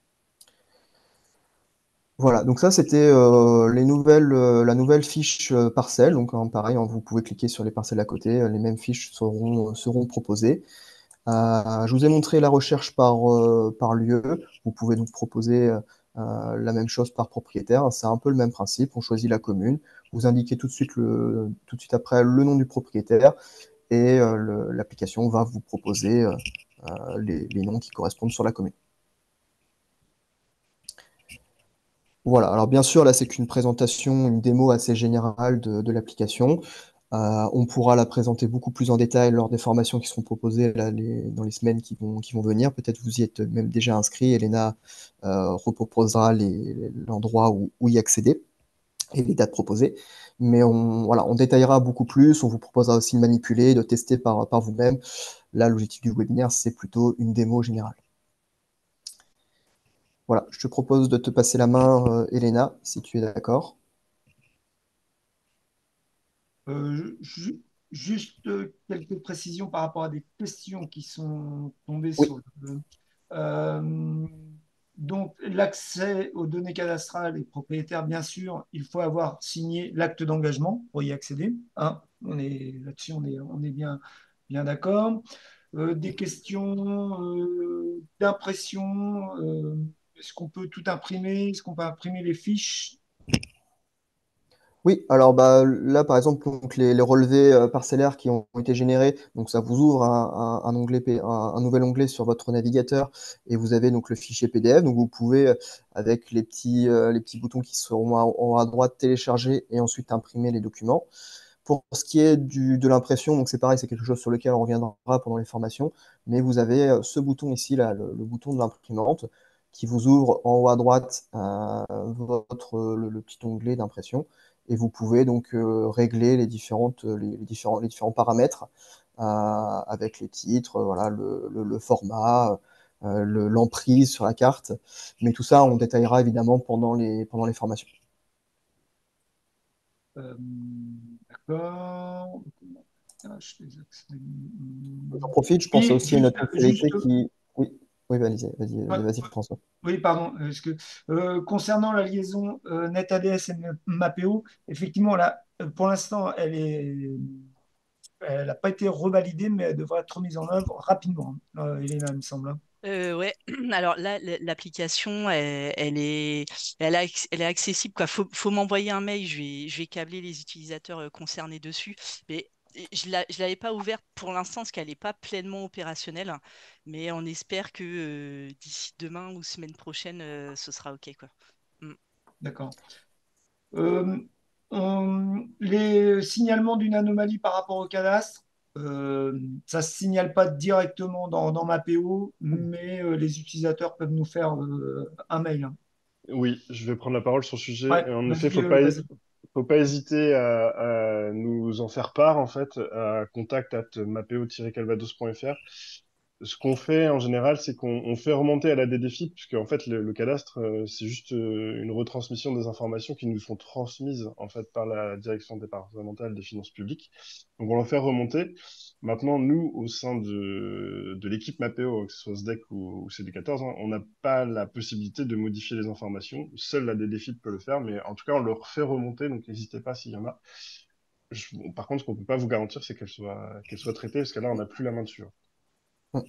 [SPEAKER 3] Voilà, donc ça c'était la nouvelle fiche parcelle. Donc pareil, hein, vous pouvez cliquer sur les parcelles à côté, les mêmes fiches seront proposées. Je vous ai montré la recherche par lieu. Vous pouvez donc proposer la même chose par propriétaire. C'est un peu le même principe. On choisit la commune. Vous indiquez tout de suite après le nom du propriétaire et l'application va vous proposer les noms qui correspondent sur la commune. Voilà, alors bien sûr, là, c'est qu'une présentation, une démo assez générale de l'application. On pourra la présenter beaucoup plus en détail lors des formations qui seront proposées là, dans les semaines qui vont venir. Peut-être vous y êtes même déjà inscrit. Elena reproposera l'endroit où y accéder et les dates proposées. Mais voilà, on détaillera beaucoup plus. On vous proposera aussi de manipuler, de tester par vous-même. Là, l'objectif du webinaire, c'est plutôt une démo générale. Voilà, je te propose de te passer la main, Elena, si tu es d'accord.
[SPEAKER 1] Juste quelques précisions par rapport à des questions qui sont tombées
[SPEAKER 3] Oui,
[SPEAKER 1] sur le. euh, donc, l'accès aux données cadastrales et propriétaires, bien sûr, il faut avoir signé l'acte d'engagement pour y accéder. Hein. On est là-dessus, on est bien d'accord. Des questions d'impression. Est-ce qu'on peut tout imprimer? Est-ce qu'on peut imprimer les fiches?
[SPEAKER 3] oui. Alors bah, là, par exemple, donc, les relevés parcellaires qui ont été générés, donc ça vous ouvre un onglet, un nouvel onglet sur votre navigateur et vous avez donc le fichier PDF. Donc vous pouvez, avec les petits boutons qui seront en haut à droite, télécharger et ensuite imprimer les documents. Pour ce qui est de l'impression, donc c'est pareil, c'est quelque chose sur lequel on reviendra pendant les formations, mais vous avez ce bouton ici, là, le bouton de l'imprimante, qui vous ouvre en haut à droite le petit onglet d'impression, et vous pouvez donc régler les différents paramètres avec les titres, voilà, le format, l'emprise sur la carte, mais tout ça, on détaillera évidemment pendant les formations.
[SPEAKER 1] D'accord.
[SPEAKER 3] J'en profite, je pense
[SPEAKER 1] Oui,
[SPEAKER 3] aussi à une
[SPEAKER 1] juste,
[SPEAKER 3] autre fonctionnalité
[SPEAKER 1] juste,
[SPEAKER 3] qui. Oui, oui,
[SPEAKER 1] ouais,
[SPEAKER 3] vas-y, François.
[SPEAKER 1] oui, pardon. Concernant la liaison NetADS et Mapeo, effectivement, là, pour l'instant, elle n'a pas été revalidée, mais elle devrait être mise en œuvre rapidement. Elena, il me semble. Hein.
[SPEAKER 4] Ouais, alors là, l'application, elle est accessible, quoi. Faut m'envoyer un mail, je vais câbler les utilisateurs concernés dessus. Mais je l'avais pas ouverte pour l'instant parce qu'elle n'est pas pleinement opérationnelle. Mais on espère que d'ici demain ou semaine prochaine, ce sera OK, quoi. Mm.
[SPEAKER 1] D'accord. Euh, les signalements d'une anomalie par rapport au cadastre, ça ne se signale pas directement dans Mapeo, mais les utilisateurs peuvent nous faire un mail. Hein.
[SPEAKER 2] Oui, je vais prendre la parole sur le sujet.
[SPEAKER 1] Ouais,
[SPEAKER 2] En effet,
[SPEAKER 1] vas-y, vas-y.
[SPEAKER 2] faut pas hésiter à nous en faire part, en fait, à contact@mapeo-calvados.fr. Ce qu'on fait en général, c'est qu'on fait remonter à la DDFIP, puisque en fait le cadastre, c'est juste une retransmission des informations qui nous sont transmises en fait par la direction départementale des finances publiques. Donc on leur fait remonter. Maintenant, nous, au sein de l'équipe Mapeo, que ce soit SDEC ou CD14, hein, on n'a pas la possibilité de modifier les informations. Seule la DDFIP peut le faire, mais en tout cas, on leur fait remonter, donc n'hésitez pas s'il y en a. Par contre, ce qu'on peut pas vous garantir, c'est qu'elles soient traitées, parce que là, on n'a plus la main dessus. Hein.
[SPEAKER 3] Mm.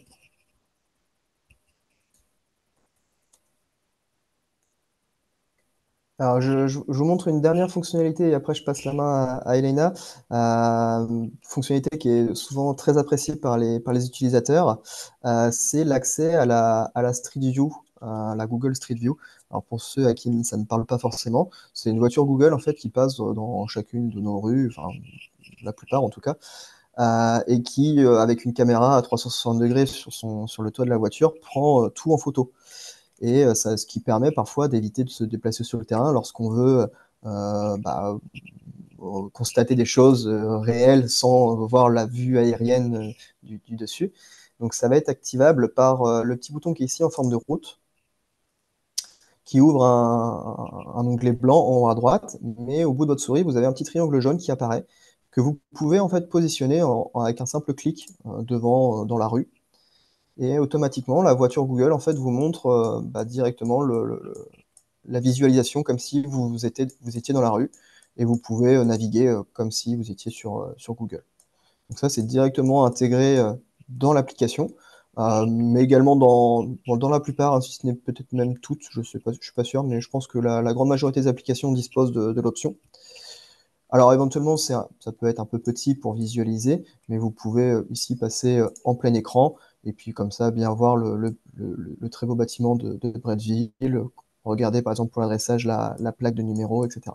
[SPEAKER 3] Alors, je vous montre une dernière fonctionnalité et après je passe la main à Elena. Fonctionnalité qui est souvent très appréciée par les utilisateurs, c'est l'accès à la Street View, à la Google Street View. Alors pour ceux à qui ça ne parle pas forcément, c'est une voiture Google en fait qui passe dans chacune de nos rues, enfin la plupart en tout cas, et qui, avec une caméra à 360 degrés sur le toit de la voiture, prend tout en photo. Et ça, ce qui permet parfois d'éviter de se déplacer sur le terrain lorsqu'on veut bah, constater des choses réelles sans voir la vue aérienne du dessus. Donc ça va être activable par le petit bouton qui est ici en forme de route, qui ouvre un onglet blanc en haut à droite, mais au bout de votre souris, vous avez un petit triangle jaune qui apparaît, que vous pouvez en fait positionner avec un simple clic devant dans la rue. Et automatiquement, la voiture Google en fait vous montre bah, directement la visualisation comme si vous étiez dans la rue et vous pouvez naviguer comme si vous étiez sur Google. Donc ça, c'est directement intégré dans l'application, mais également dans la plupart, hein, si ce n'est peut-être même toutes, je sais pas, je suis pas sûr, mais je pense que la grande majorité des applications disposent de l'option. Alors éventuellement, ça peut être un peu petit pour visualiser, mais vous pouvez ici passer en plein écran et puis comme ça bien voir le très beau bâtiment de Bretteville, regarder par exemple pour l'adressage la plaque de numéro, etc.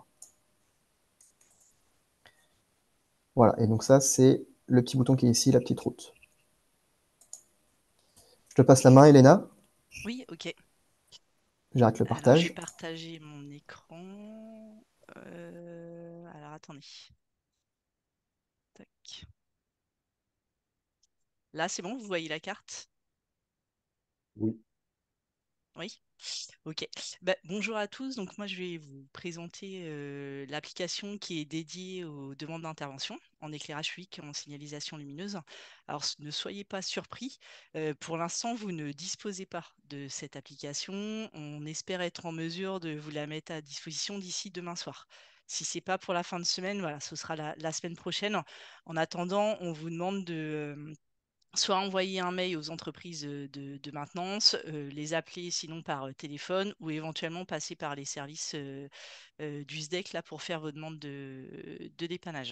[SPEAKER 3] Voilà, et donc ça c'est le petit bouton qui est ici, la petite route. Je te passe la main, Elena,
[SPEAKER 4] Oui, ok.
[SPEAKER 3] j'arrête le
[SPEAKER 4] Alors, je vais
[SPEAKER 3] partage.
[SPEAKER 4] partager mon écran. Alors, attendez. Tac. Là, c'est bon, vous voyez la carte?
[SPEAKER 2] Oui.
[SPEAKER 4] Oui. Ok. Bah, bonjour à tous. Donc moi, je vais vous présenter l'application qui est dédiée aux demandes d'intervention en éclairage public, en signalisation lumineuse. Alors ne soyez pas surpris. Pour l'instant, vous ne disposez pas de cette application. On espère être en mesure de vous la mettre à disposition d'ici demain soir. Si c'est pas pour la fin de semaine, voilà, ce sera la semaine prochaine. En attendant, on vous demande de soit envoyer un mail aux entreprises de maintenance, les appeler sinon par téléphone ou éventuellement passer par les services du SDEC là, pour faire vos demandes de dépannage.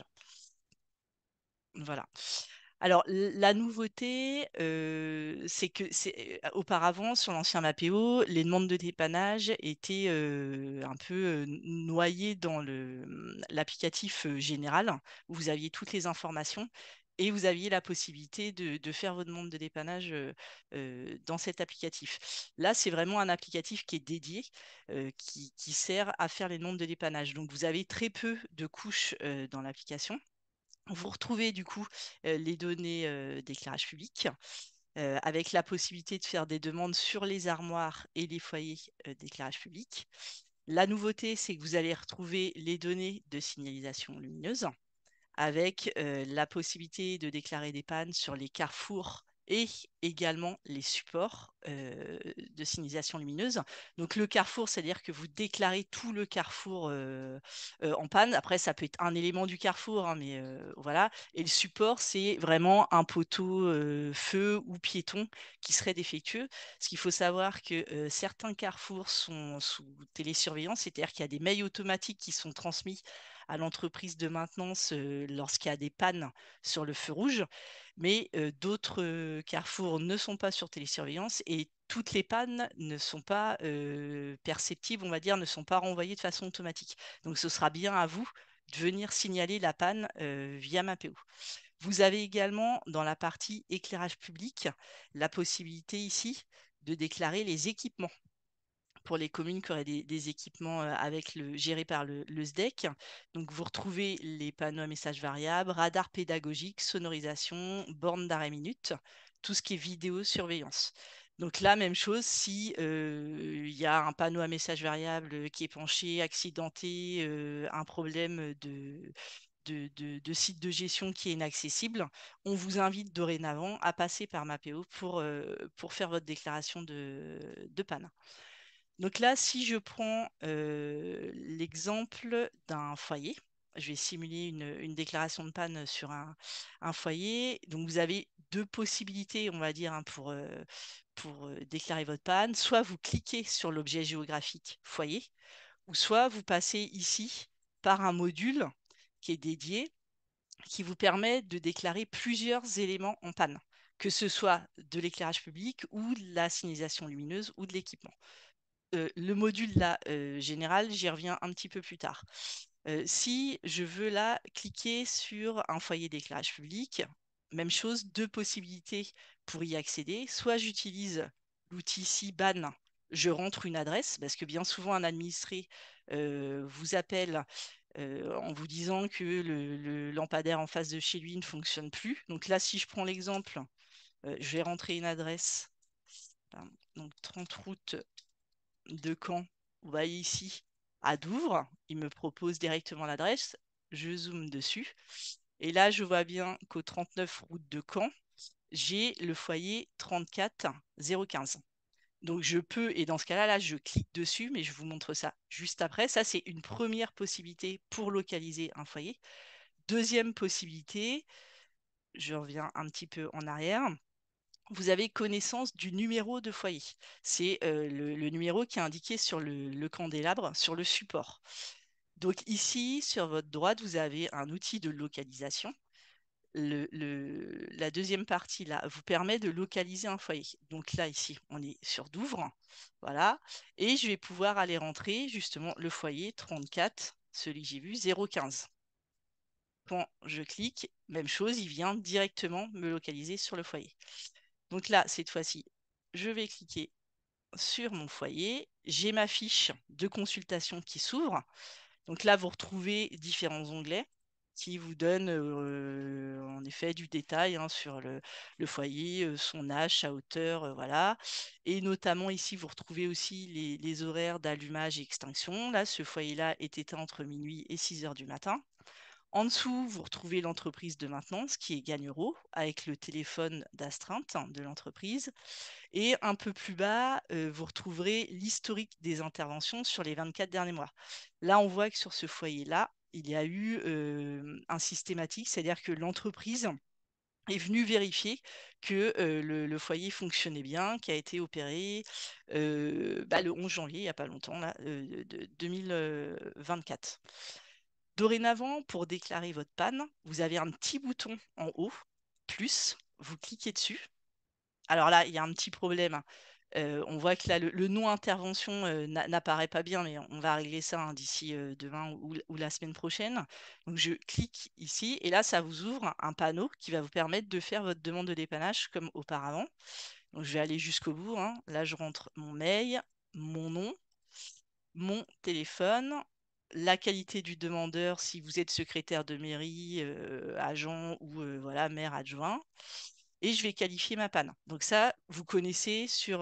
[SPEAKER 4] Voilà. Alors, la nouveauté, c'est que auparavant, sur l'ancien Mapeo, les demandes de dépannage étaient un peu noyées dans l'applicatif général, où vous aviez toutes les informations et vous aviez la possibilité de faire vos demandes de dépannage dans cet applicatif. Là, c'est vraiment un applicatif qui est dédié, qui sert à faire les demandes de dépannage. Donc, vous avez très peu de couches dans l'application. Vous retrouvez du coup les données d'éclairage public avec la possibilité de faire des demandes sur les armoires et les foyers d'éclairage public. La nouveauté, c'est que vous allez retrouver les données de signalisation lumineuse avec la possibilité de déclarer des pannes sur les carrefours et également les supports de signalisation lumineuse. Donc le carrefour, c'est-à-dire que vous déclarez tout le carrefour en panne. Après, ça peut être un élément du carrefour, hein, mais voilà. Et le support, c'est vraiment un poteau feu ou piéton qui serait défectueux. Parce qu'il faut savoir que certains carrefours sont sous télésurveillance, c'est-à-dire qu'il y a des mails automatiques qui sont transmis à l'entreprise de maintenance lorsqu'il y a des pannes sur le feu rouge. Mais d'autres carrefours ne sont pas sur télésurveillance et toutes les pannes ne sont pas perceptibles, on va dire, ne sont pas renvoyées de façon automatique. Donc ce sera bien à vous de venir signaler la panne via Mapeo. Vous avez également dans la partie éclairage public la possibilité ici de déclarer les équipements pour les communes qui auraient des équipements gérés par le SDEC. Donc, vous retrouvez les panneaux à messages variables, radar pédagogique, sonorisation, borne d'arrêt minute, tout ce qui est vidéosurveillance. Donc là, même chose, si il y a un panneau à message variable qui est penché, accidenté, un problème de site de gestion qui est inaccessible, on vous invite dorénavant à passer par Mapeo pour faire votre déclaration de panne. Donc là, si je prends l'exemple d'un foyer, je vais simuler une déclaration de panne sur un foyer. Donc vous avez deux possibilités, on va dire, hein, pour déclarer votre panne. Soit vous cliquez sur l'objet géographique foyer, ou soit vous passez ici par un module qui est dédié, qui vous permet de déclarer plusieurs éléments en panne, que ce soit de l'éclairage public ou de la signalisation lumineuse ou de l'équipement. Le module là, général, j'y reviens un petit peu plus tard. Si je veux là cliquer sur un foyer d'éclairage public, même chose, deux possibilités pour y accéder. Soit j'utilise l'outil CBAN, je rentre une adresse, parce que bien souvent un administré vous appelle en vous disant que le lampadaire en face de chez lui ne fonctionne plus. Donc là, si je prends l'exemple, je vais rentrer une adresse. Pardon, donc 30 route de Caen, vous voyez ici, à Douvres. Il me propose directement l'adresse. Je zoome dessus. Et là, je vois bien qu'au 39 route de Caen, j'ai le foyer 34 015. Donc je peux, et dans ce cas-là, là, je clique dessus, mais je vous montre ça juste après. Ça, c'est une première possibilité pour localiser un foyer. Deuxième possibilité, je reviens un petit peu en arrière. Vous avez connaissance du numéro de foyer. C'est le numéro qui est indiqué sur le candélabre, sur le support. Donc ici, sur votre droite, vous avez un outil de localisation. La deuxième partie là vous permet de localiser un foyer. Donc là, ici, on est sur Douvres. Voilà. Et je vais pouvoir aller rentrer justement le foyer 34, celui que j'ai vu, 015. Quand je clique, même chose, il vient directement me localiser sur le foyer. Donc là, cette fois-ci, je vais cliquer sur mon foyer. J'ai ma fiche de consultation qui s'ouvre. Donc là, vous retrouvez différents onglets qui vous donnent en effet du détail hein, sur le foyer, son âge, sa hauteur, voilà. Et notamment ici, vous retrouvez aussi les horaires d'allumage et extinction. Là, ce foyer-là est éteint entre minuit et 6 heures du matin. En dessous, vous retrouvez l'entreprise de maintenance qui est Gagnereau avec le téléphone d'astreinte de l'entreprise. Et un peu plus bas, vous retrouverez l'historique des interventions sur les 24 derniers mois. Là, on voit que sur ce foyer-là, il y a eu un systématique, c'est-à-dire que l'entreprise est venue vérifier que le foyer fonctionnait bien, qui a été opéré le 11 janvier, il n'y a pas longtemps, là, de 2024. Dorénavant, pour déclarer votre panne, vous avez un petit bouton en haut, plus, vous cliquez dessus. Alors là, il y a un petit problème. On voit que là, le nom intervention n'apparaît pas bien, mais on va régler ça hein, d'ici demain ou la semaine prochaine. Donc je clique ici et là, ça vous ouvre un panneau qui va vous permettre de faire votre demande de dépannage comme auparavant. Donc je vais aller jusqu'au bout, hein. Là, je rentre mon mail, mon nom, mon téléphone, la qualité du demandeur si vous êtes secrétaire de mairie, agent ou voilà, maire adjoint. Et je vais qualifier ma panne. Donc ça, vous connaissez sur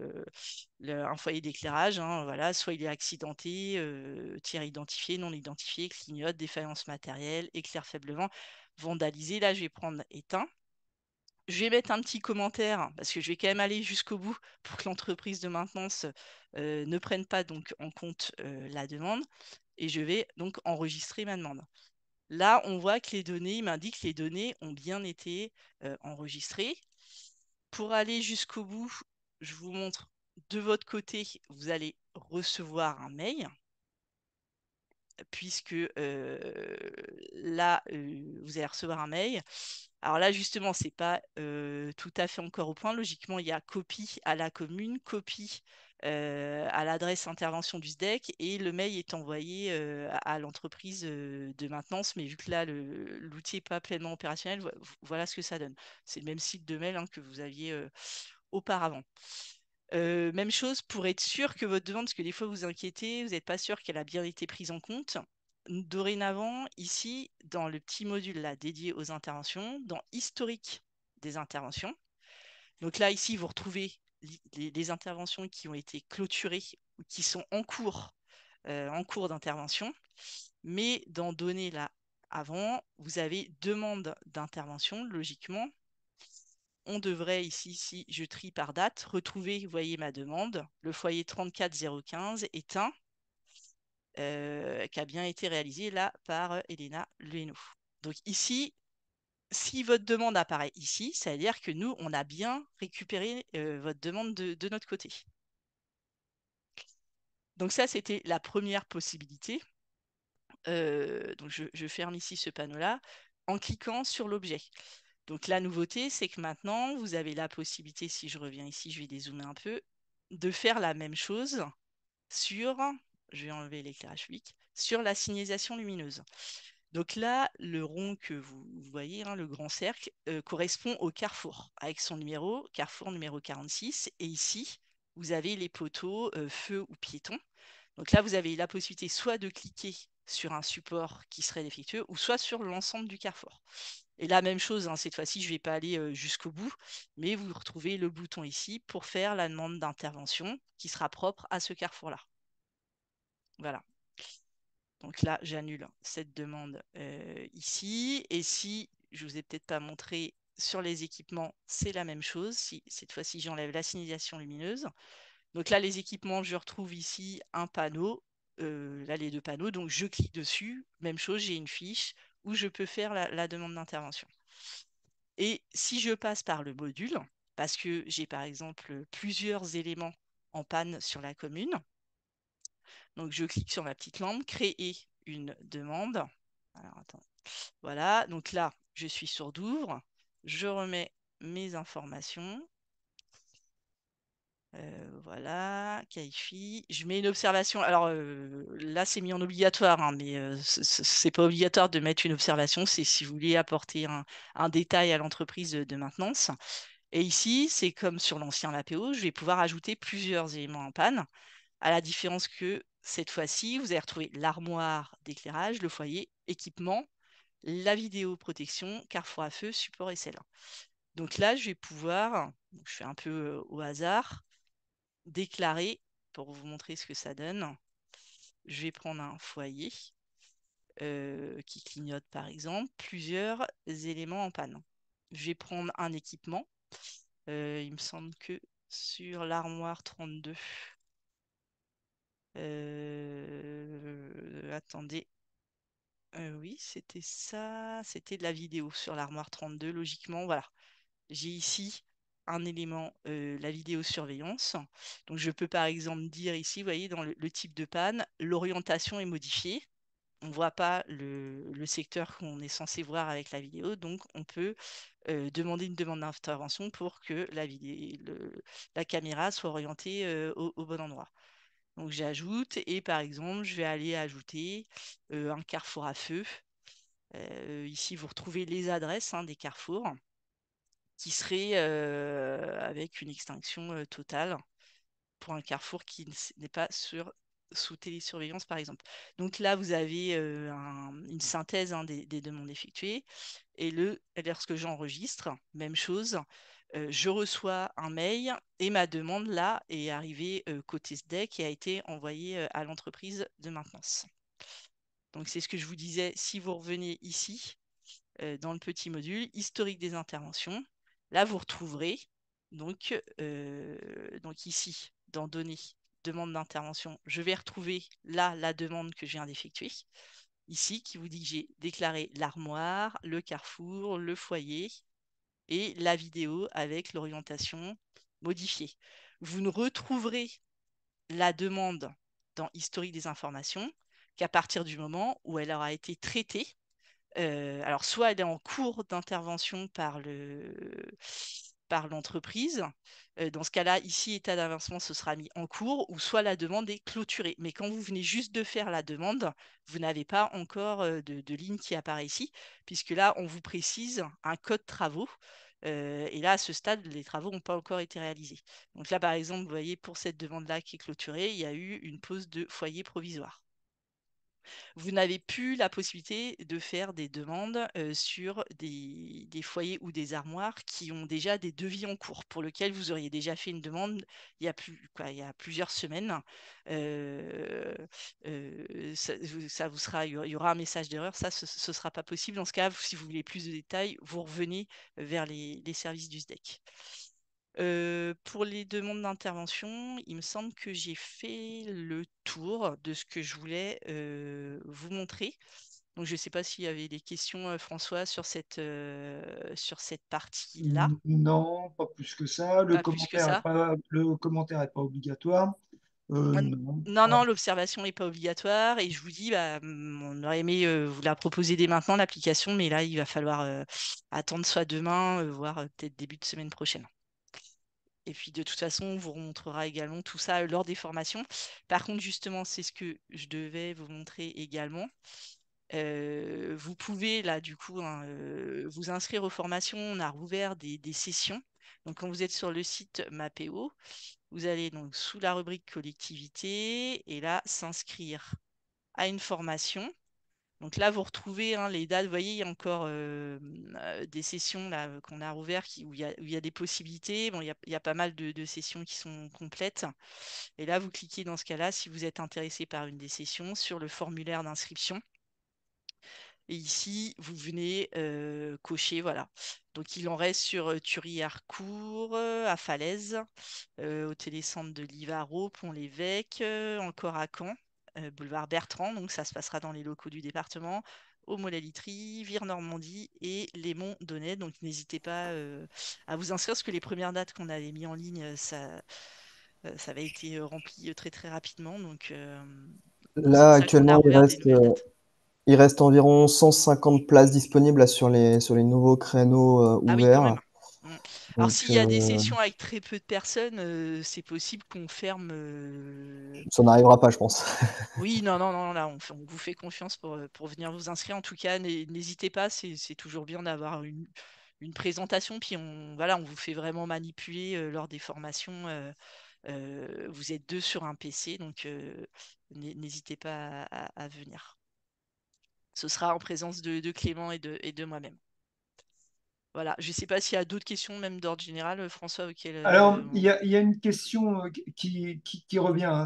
[SPEAKER 4] un foyer d'éclairage. Hein, voilà, soit il est accidenté, tir identifié, non identifié, clignote, défaillance matérielle, éclaire faiblement, vandalisé. Là, je vais prendre éteint. Je vais mettre un petit commentaire parce que je vais quand même aller jusqu'au bout pour que l'entreprise de maintenance ne prenne pas donc en compte la demande. Et je vais donc enregistrer ma demande. Là, on voit que les données, il m'indique que les données ont bien été enregistrées. Pour aller jusqu'au bout, je vous montre de votre côté, vous allez recevoir un mail puisque là, vous allez recevoir un mail. Alors là, justement, c'est pas tout à fait encore au point. Logiquement, il y a copie à la commune, copie à l'adresse intervention du SDEC et le mail est envoyé à l'entreprise de maintenance. Mais vu que là, l'outil n'est pas pleinement opérationnel, voilà ce que ça donne. C'est le même site de mail hein, que vous aviez auparavant. Même chose pour être sûr que votre demande, parce que des fois vous inquiétez, vous n'êtes pas sûr qu'elle a bien été prise en compte. Dorénavant, ici, dans le petit module là dédié aux interventions, dans historique des interventions, donc là, ici, vous retrouvez les interventions qui ont été clôturées ou qui sont en cours d'intervention. Mais dans données là avant, vous avez demande d'intervention, logiquement on devrait ici, si je trie par date, retrouver, vous voyez ma demande, le foyer 34015 éteint, qui a bien été réalisé là par Elena Lueno. Donc ici, si votre demande apparaît ici, ça veut dire que nous, on a bien récupéré votre demande de notre côté. Donc ça, c'était la première possibilité. Donc je ferme ici ce panneau-là en cliquant sur l'objet. Donc la nouveauté, c'est que maintenant, vous avez la possibilité, si je reviens ici, je vais dézoomer un peu, de faire la même chose sur, je vais enlever l'éclairage public, sur la signalisation lumineuse. Donc là, le rond que vous voyez, hein, le grand cercle, correspond au carrefour, avec son numéro, carrefour numéro 46. Et ici, vous avez les poteaux feu ou piéton. Donc là, vous avez la possibilité soit de cliquer sur un support qui serait défectueux, ou soit sur l'ensemble du carrefour. Et la même chose, hein, cette fois-ci, je ne vais pas aller jusqu'au bout, mais vous retrouvez le bouton ici pour faire la demande d'intervention qui sera propre à ce carrefour-là. Voilà. Donc là, j'annule cette demande ici. Et si, je ne vous ai peut-être pas montré sur les équipements, c'est la même chose. Si cette fois-ci, j'enlève la signalisation lumineuse. Donc là, les équipements, je retrouve ici un panneau. Là, les deux panneaux. Donc, je clique dessus. Même chose, j'ai une fiche où je peux faire la demande d'intervention. Et si je passe par le module, parce que j'ai par exemple plusieurs éléments en panne sur la commune, donc je clique sur ma petite lampe, créer une demande. Alors, attends. Voilà, donc là, je suis sur Douvres. Je remets mes informations. Voilà, Kaifi. Je mets une observation. Alors là, c'est mis en obligatoire, hein, mais c'est pas obligatoire de mettre une observation. C'est si vous voulez apporter un détail à l'entreprise de maintenance. Et ici, c'est comme sur l'ancien APO, je vais pouvoir ajouter plusieurs éléments en panne, à la différence que cette fois-ci, vous allez retrouver l'armoire d'éclairage, le foyer, équipement, la vidéoprotection, carrefour à feu, support SL1. Donc là, je vais pouvoir, je fais un peu au hasard, déclarer, pour vous montrer ce que ça donne, je vais prendre un foyer qui clignote par exemple, plusieurs éléments en panne. Je vais prendre un équipement. Il me semble que sur l'armoire 32, attendez, oui, c'était ça, c'était de la vidéo sur l'armoire 32, logiquement, voilà. J'ai ici un élément, la vidéosurveillance. Donc je peux par exemple dire ici, vous voyez, dans le type de panne, l'orientation est modifiée. On ne voit pas le secteur qu'on est censé voir avec la vidéo, donc on peut demander une demande d'intervention pour que la caméra soit orientée au bon endroit. Donc j'ajoute et par exemple, je vais aller ajouter un carrefour à feu. Ici, vous retrouvez les adresses des carrefours qui seraient avec une extinction totale pour un carrefour qui n'est pas sous télésurveillance, par exemple. Donc là, vous avez une synthèse des demandes effectuées. Et lorsque j'enregistre, même chose, je reçois un mail et ma demande, là, est arrivée côté SDEC et a été envoyée à l'entreprise de maintenance. Donc c'est ce que je vous disais, si vous revenez ici, dans le petit module historique des interventions. Là, vous retrouverez donc ici, dans données, demande d'intervention, je vais retrouver là la demande que je viens d'effectuer. Ici, qui vous dit que j'ai déclaré l'armoire, le carrefour, le foyer et la vidéo avec l'orientation modifiée. Vous ne retrouverez la demande dans historique des informations qu'à partir du moment où elle aura été traitée. Alors, soit elle est en cours d'intervention par l'entreprise. Dans ce cas-là, ici, état d'avancement, ce sera mis en cours, ou soit la demande est clôturée. Mais quand vous venez juste de faire la demande, vous n'avez pas encore de ligne qui apparaît ici, puisque là, on vous précise un code travaux. Et là, à ce stade, les travaux n'ont pas encore été réalisés. Donc là, par exemple, vous voyez, pour cette demande-là qui est clôturée, il y a eu une pose de foyer provisoire. Vous n'avez plus la possibilité de faire des demandes sur des foyers ou des armoires qui ont déjà des devis en cours, pour lesquels vous auriez déjà fait une demande il y a plusieurs semaines. Ça vous sera, il y aura un message d'erreur, ça, ce ne sera pas possible. Dans ce cas, si vous voulez plus de détails, vous revenez vers les services du SDEC. Pour les demandes d'intervention, il me semble que j'ai fait le tour de ce que je voulais vous montrer. Donc, je ne sais pas s'il y avait des questions, François, sur cette partie-là.
[SPEAKER 1] Non, pas plus que ça.
[SPEAKER 4] Pas plus que ça.
[SPEAKER 1] Le commentaire est pas obligatoire. Non,
[SPEAKER 4] Non,
[SPEAKER 1] pas.
[SPEAKER 4] non, l'observation n'est pas obligatoire. Et je vous dis, bah, on aurait aimé vous la proposer dès maintenant, l'application, mais là, il va falloir attendre soit demain, voire peut-être début de semaine prochaine. Et puis de toute façon, on vous remontrera également tout ça lors des formations. Par contre, justement, c'est ce que je devais vous montrer également. Vous pouvez là, du coup, hein, vous inscrire aux formations. On a rouvert des sessions. Donc, quand vous êtes sur le site Mapeo, vous allez donc sous la rubrique collectivité et là, s'inscrire à une formation. Donc là, vous retrouvez hein, les dates. Vous voyez, il y a encore des sessions là, qu'on a rouvert où il y a des possibilités. Bon, il y a pas mal de sessions qui sont complètes. Et là, vous cliquez dans ce cas-là, si vous êtes intéressé par une des sessions, sur le formulaire d'inscription. Et ici, vous venez cocher, voilà. Donc, il en reste sur Thury-Harcourt, à Falaise, au télécentre de Livaro, Pont-l'Évêque, encore à Caen, boulevard Bertrand. Donc, ça se passera dans les locaux du département, au Molla-Litry, Vire-Normandie et les Monts d'Onnay. Donc, n'hésitez pas à vous inscrire, parce que les premières dates qu'on avait mis en ligne, ça avait été rempli très, très rapidement. Donc c'est
[SPEAKER 3] Là,
[SPEAKER 4] pour ça qu'on a
[SPEAKER 3] actuellement,
[SPEAKER 4] rouvert des nouvelles dates.
[SPEAKER 3] il reste environ 150 places disponibles là, sur les nouveaux créneaux
[SPEAKER 4] Ah oui, quand
[SPEAKER 3] ouverts.
[SPEAKER 4] même. Mm. Alors,
[SPEAKER 3] Donc,
[SPEAKER 4] s'il y a des sessions avec très peu de personnes, c'est possible qu'on ferme.
[SPEAKER 3] ça n'arrivera pas, je pense.
[SPEAKER 4] Oui, non, non, non, là, on vous fait confiance pour venir vous inscrire. En tout cas, n'hésitez pas, c'est toujours bien d'avoir une présentation. Puis, voilà, on vous fait vraiment manipuler lors des formations. Vous êtes deux sur un PC, donc n'hésitez pas à venir. Ce sera en présence de Clément et de moi-même. Voilà, je ne sais pas s'il y a d'autres questions, même d'ordre général, François, auxquelles
[SPEAKER 1] Alors, il y a une question qui revient, hein,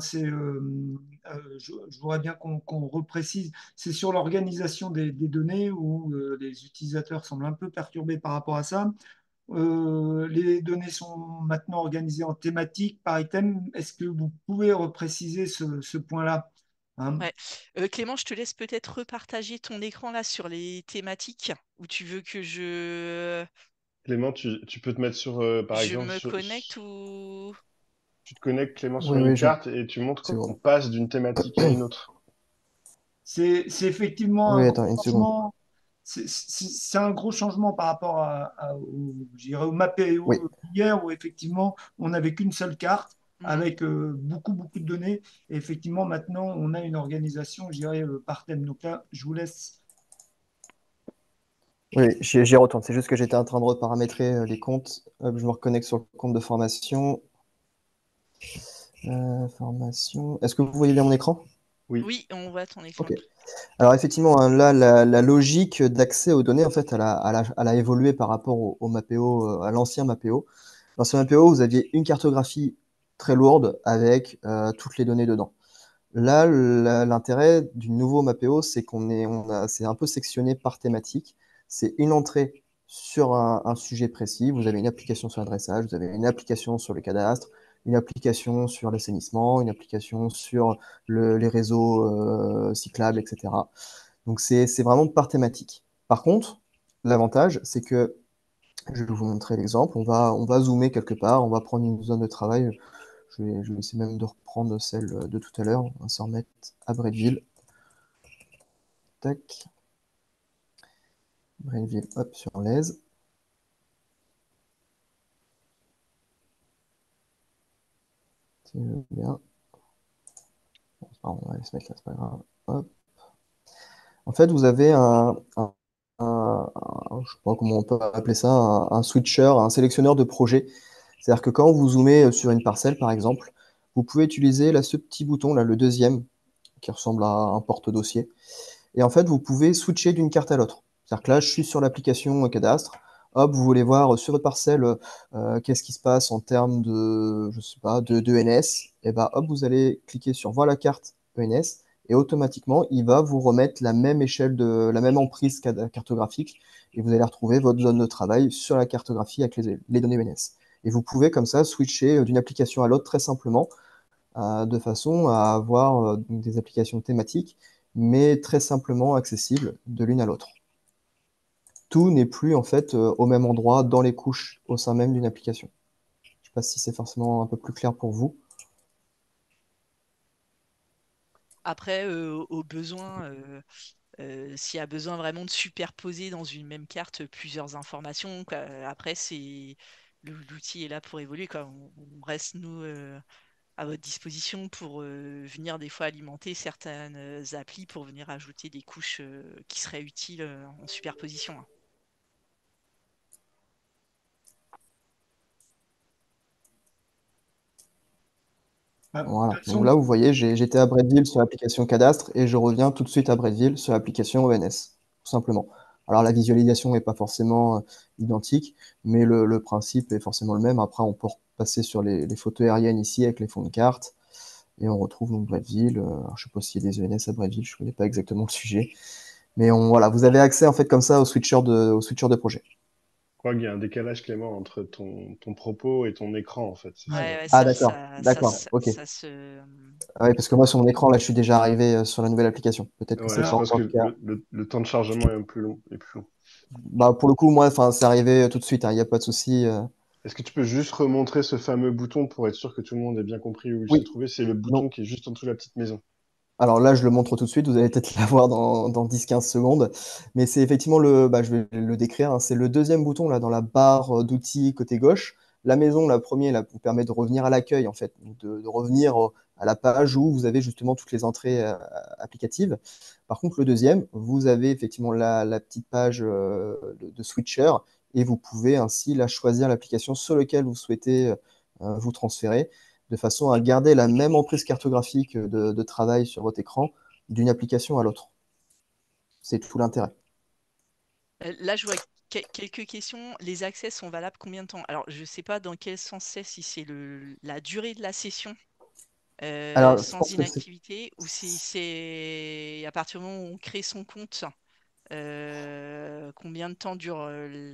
[SPEAKER 1] je voudrais bien qu'on reprécise, c'est sur l'organisation des données où les utilisateurs semblent un peu perturbés par rapport à ça. Les données sont maintenant organisées en thématiques par item. Est-ce que vous pouvez repréciser ce point-là? Hein.
[SPEAKER 4] Ouais. Clément, je te laisse peut-être repartager ton écran là sur les thématiques où tu veux que
[SPEAKER 2] Clément, tu peux te mettre sur, par
[SPEAKER 4] je
[SPEAKER 2] exemple,
[SPEAKER 4] me connecte ou...
[SPEAKER 2] tu te connectes, Clément, sur
[SPEAKER 3] Oui,
[SPEAKER 2] une
[SPEAKER 3] oui,
[SPEAKER 2] carte et tu montres
[SPEAKER 3] c'est
[SPEAKER 2] comment on
[SPEAKER 3] bon.
[SPEAKER 2] passe d'une thématique à une autre.
[SPEAKER 1] C'est effectivement un
[SPEAKER 3] Oui,
[SPEAKER 1] gros
[SPEAKER 3] attends une seconde.
[SPEAKER 1] changement. C'est un gros changement par rapport je dirais au
[SPEAKER 3] Oui,
[SPEAKER 1] Mapeo hier, où effectivement on n'avait qu'une seule carte
[SPEAKER 4] Mhm.
[SPEAKER 1] avec beaucoup de données. Et effectivement, maintenant, on a une organisation, je dirais, par thème. Donc là, je vous laisse.
[SPEAKER 3] oui, j'y retourne. C'est juste que j'étais en train de reparamétrer les comptes. Hop, je me reconnecte sur le compte de formation. Formation. Est-ce que vous voyez bien mon écran?
[SPEAKER 2] Oui.
[SPEAKER 4] Oui, on voit ton écran.
[SPEAKER 3] Ok. Alors effectivement, hein, là, la logique d'accès aux données, en fait, elle a évolué par rapport au Mapeo, à l'ancien Mapeo. L'ancien Mapeo, vous aviez une cartographie très lourde avec toutes les données dedans. Là, l'intérêt du nouveau Mapeo, c'est c'est un peu sectionné par thématique. C'est une entrée sur un sujet précis. Vous avez une application sur l'adressage, vous avez une application sur le cadastre, une application sur l'assainissement, une application sur les réseaux cyclables, etc. Donc, c'est vraiment par thématique. Par contre, l'avantage, c'est que, je vais vous montrer l'exemple, on va zoomer quelque part, on va prendre une zone de travail. Je vais essayer même de reprendre celle de tout à l'heure. On va se remettre à Bretteville. Tac. Bretteville, hop, sur l'Aise. Si je veux bien. Bon, on va aller se mettre là, c'est pas grave. Hop. En fait, vous avez je sais pas comment on peut appeler ça, un switcher, un sélectionneur de projet. C'est-à-dire que quand vous zoomez sur une parcelle, par exemple, vous pouvez utiliser là, ce petit bouton, là, le deuxième, qui ressemble à un porte-dossier. Et en fait, vous pouvez switcher d'une carte à l'autre. C'est-à-dire que là, je suis sur l'application Cadastre. Hop, vous voulez voir sur votre parcelle qu'est-ce qui se passe en termes de, je sais pas, de ENS. Et bah, hop, vous allez cliquer sur Voir la carte ENS et automatiquement, il va vous remettre la même échelle la même emprise cartographique et vous allez retrouver votre zone de travail sur la cartographie avec les données ENS. Et vous pouvez comme ça switcher d'une application à l'autre très simplement de façon à avoir des applications thématiques mais très simplement accessibles de l'une à l'autre. Tout n'est plus en fait au même endroit dans les couches au sein même d'une application. Je ne sais pas si c'est forcément un peu plus clair pour vous.
[SPEAKER 4] Après, au besoin, s'il y a besoin vraiment de superposer dans une même carte plusieurs informations, quoi. Après, l'outil est là pour évoluer, quoi. On reste, nous, à votre disposition pour venir des fois alimenter certaines applis pour venir ajouter des couches qui seraient utiles en superposition, hein.
[SPEAKER 1] Bah, de
[SPEAKER 3] Voilà.
[SPEAKER 1] toute
[SPEAKER 3] Donc
[SPEAKER 1] façon,
[SPEAKER 3] là, vous voyez, j'étais à Bretteville sur l'application Cadastre et je reviens tout de suite à Bretteville sur l'application ONS, tout simplement. Alors la visualisation n'est pas forcément identique, mais le principe est forcément le même. Après, on peut passer sur les photos aériennes ici avec les fonds de carte et on retrouve donc Bretteville. Alors, je ne sais pas s'il y a des ENS à Bretteville, je ne connais pas exactement le sujet. Mais voilà, vous avez accès en fait comme ça au switcher de projet.
[SPEAKER 2] Je crois qu'il y a un décalage, Clément, entre ton propos et ton écran, en fait. C'est
[SPEAKER 1] ouais.
[SPEAKER 2] ça.
[SPEAKER 4] Ouais, ouais,
[SPEAKER 3] Ah d'accord, d'accord, ok.
[SPEAKER 4] ça se...
[SPEAKER 3] Ah oui, parce que moi sur mon écran, là, je suis déjà arrivé sur la nouvelle application. Peut-être que c'est
[SPEAKER 2] Ouais, je
[SPEAKER 3] pas
[SPEAKER 1] Alors,
[SPEAKER 2] pense
[SPEAKER 3] encore
[SPEAKER 2] que
[SPEAKER 3] le cas.
[SPEAKER 2] le temps de chargement est un plus long, est plus long.
[SPEAKER 3] Bah, pour le coup, moi, enfin, c'est arrivé tout de suite, il n'y a pas de souci.
[SPEAKER 2] Est-ce que tu peux juste remontrer ce fameux bouton pour être sûr que tout le monde ait bien compris où il se
[SPEAKER 3] Oui,
[SPEAKER 2] trouvait? C'est le
[SPEAKER 3] non.
[SPEAKER 2] bouton qui est juste en dessous de la petite maison.
[SPEAKER 3] Alors là, je le montre tout de suite, vous allez peut-être l'avoir dans 10-15 secondes. Mais c'est effectivement je vais le décrire, hein, c'est le deuxième bouton là dans la barre d'outils côté gauche. La maison, la première, là, vous permet de revenir à l'accueil, en fait, donc de revenir à la page où vous avez justement toutes les entrées applicatives. Par contre, le deuxième, vous avez effectivement la petite page de switcher et vous pouvez ainsi là, choisir l'application sur laquelle vous souhaitez vous transférer de façon à garder la même emprise cartographique de travail sur votre écran d'une application à l'autre. C'est tout l'intérêt.
[SPEAKER 4] Là, je vois quelques questions. Les accès sont valables combien de temps? Alors, je ne sais pas dans quel sens c'est, si c'est la durée de la session
[SPEAKER 3] Alors, je
[SPEAKER 4] sans
[SPEAKER 3] pense que c'est
[SPEAKER 4] inactivité ou si c'est à partir du moment où on crée son compte, combien de temps dure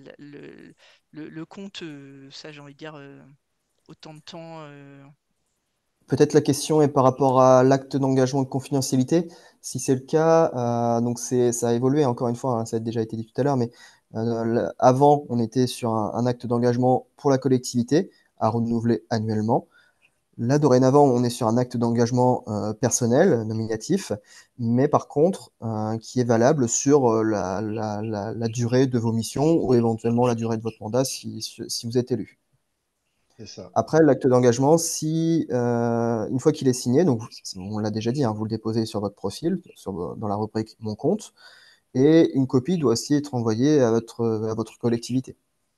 [SPEAKER 4] le compte, ça j'ai envie de dire autant de temps.
[SPEAKER 3] peut-être la question est par rapport à l'acte d'engagement de confidentialité. Si c'est le cas, donc ça a évolué encore une fois, hein, ça a déjà été dit tout à l'heure, mais avant, on était sur un acte d'engagement pour la collectivité à renouveler annuellement. Là, dorénavant, on est sur un acte d'engagement personnel, nominatif, mais par contre, qui est valable sur la durée de vos missions ou éventuellement la durée de votre mandat si vous êtes élu.
[SPEAKER 2] C'est ça.
[SPEAKER 3] Après, l'acte d'engagement, une fois qu'il est signé, donc on l'a déjà dit, hein, vous le déposez sur votre profil, dans la rubrique Mon compte, et une copie doit aussi être envoyée à votre collectivité.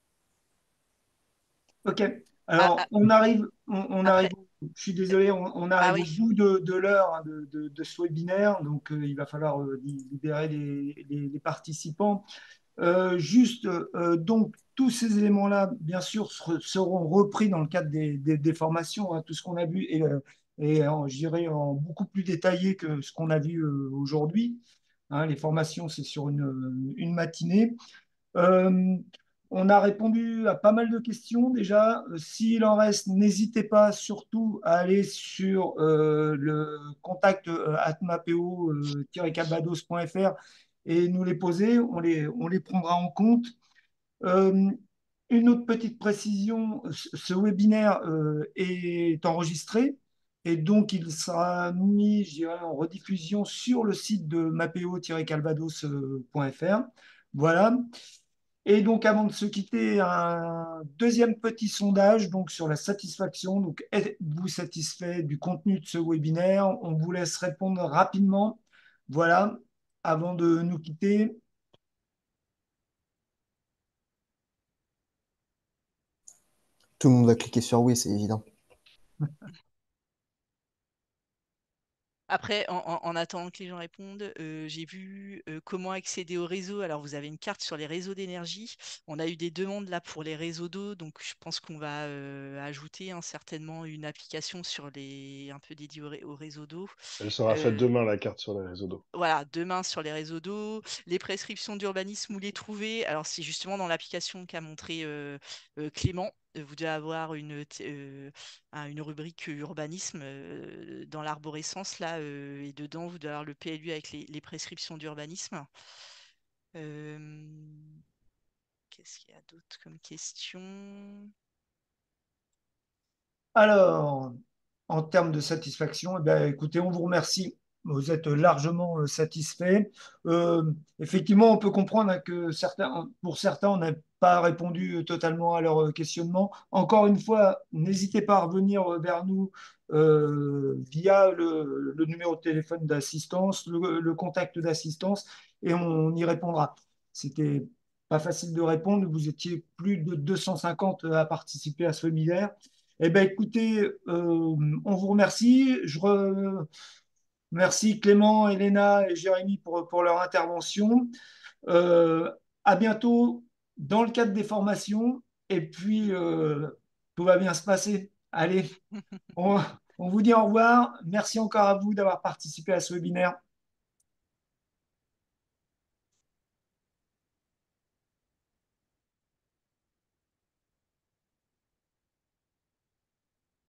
[SPEAKER 1] ok.
[SPEAKER 4] Ah,
[SPEAKER 1] Alors,
[SPEAKER 4] ah,
[SPEAKER 1] on arrive,
[SPEAKER 4] après,
[SPEAKER 1] je suis désolé, on
[SPEAKER 4] ah
[SPEAKER 1] arrive au
[SPEAKER 4] oui.
[SPEAKER 1] bout de l'heure hein, de ce webinaire, donc il va falloir libérer les participants. Juste, donc, tous ces éléments-là, bien sûr, seront repris dans le cadre des formations, hein, tout ce qu'on a vu, je dirais en beaucoup plus détaillé que ce qu'on a vu aujourd'hui. Hein, les formations, c'est sur une matinée. Euh, on a répondu à pas mal de questions déjà. S'il en reste, n'hésitez pas surtout à aller sur le contact atmapeo-calvados.fr et nous les poser. On les prendra en compte. Euh, une autre petite précision, ce webinaire est enregistré et donc il sera mis, je dirais, en rediffusion sur le site de mapeo-calvados.fr. Voilà. Et donc, avant de se quitter, un deuxième petit sondage donc, sur la satisfaction. Donc, êtes-vous satisfait du contenu de ce webinaire? On vous laisse répondre rapidement. Voilà, avant de nous quitter.
[SPEAKER 3] Tout le monde va cliquer sur oui, c'est évident.
[SPEAKER 4] Après, en attendant que les gens répondent, j'ai vu comment accéder au réseau. Alors, vous avez une carte sur les réseaux d'énergie. On a eu des demandes là pour les réseaux d'eau, donc je pense qu'on va ajouter hein, certainement une application sur un peu dédiée au réseau d'eau.
[SPEAKER 2] Elle sera faite
[SPEAKER 4] Euh,
[SPEAKER 2] demain, la carte sur les réseaux d'eau.
[SPEAKER 4] voilà, demain sur les réseaux d'eau, les prescriptions d'urbanisme où les trouver. Alors, c'est justement dans l'application qu'a montré Clément. Vous devez avoir une rubrique urbanisme dans l'arborescence là, et dedans vous devez avoir le PLU avec les prescriptions d'urbanisme. Euh, Qu'est-ce qu'il y a d'autre comme question?
[SPEAKER 1] Alors, en termes de satisfaction, eh bien, écoutez, on vous remercie. Vous êtes largement satisfait. Effectivement, on peut comprendre hein, que pour certains, on n'a pas répondu totalement à leur questionnement. Encore une fois, n'hésitez pas à revenir vers nous via le numéro de téléphone d'assistance, le contact d'assistance, et on y répondra. C'était pas facile de répondre. Vous étiez plus de 250 à participer à ce webinaire. Eh bien, écoutez, on vous remercie. Remercie Clément, Elena et Jérémy pour leur intervention. Euh, à bientôt dans le cadre des formations. Et puis, tout va bien se passer. Allez, on, on vous dit au revoir. Merci encore à vous d'avoir participé à ce webinaire.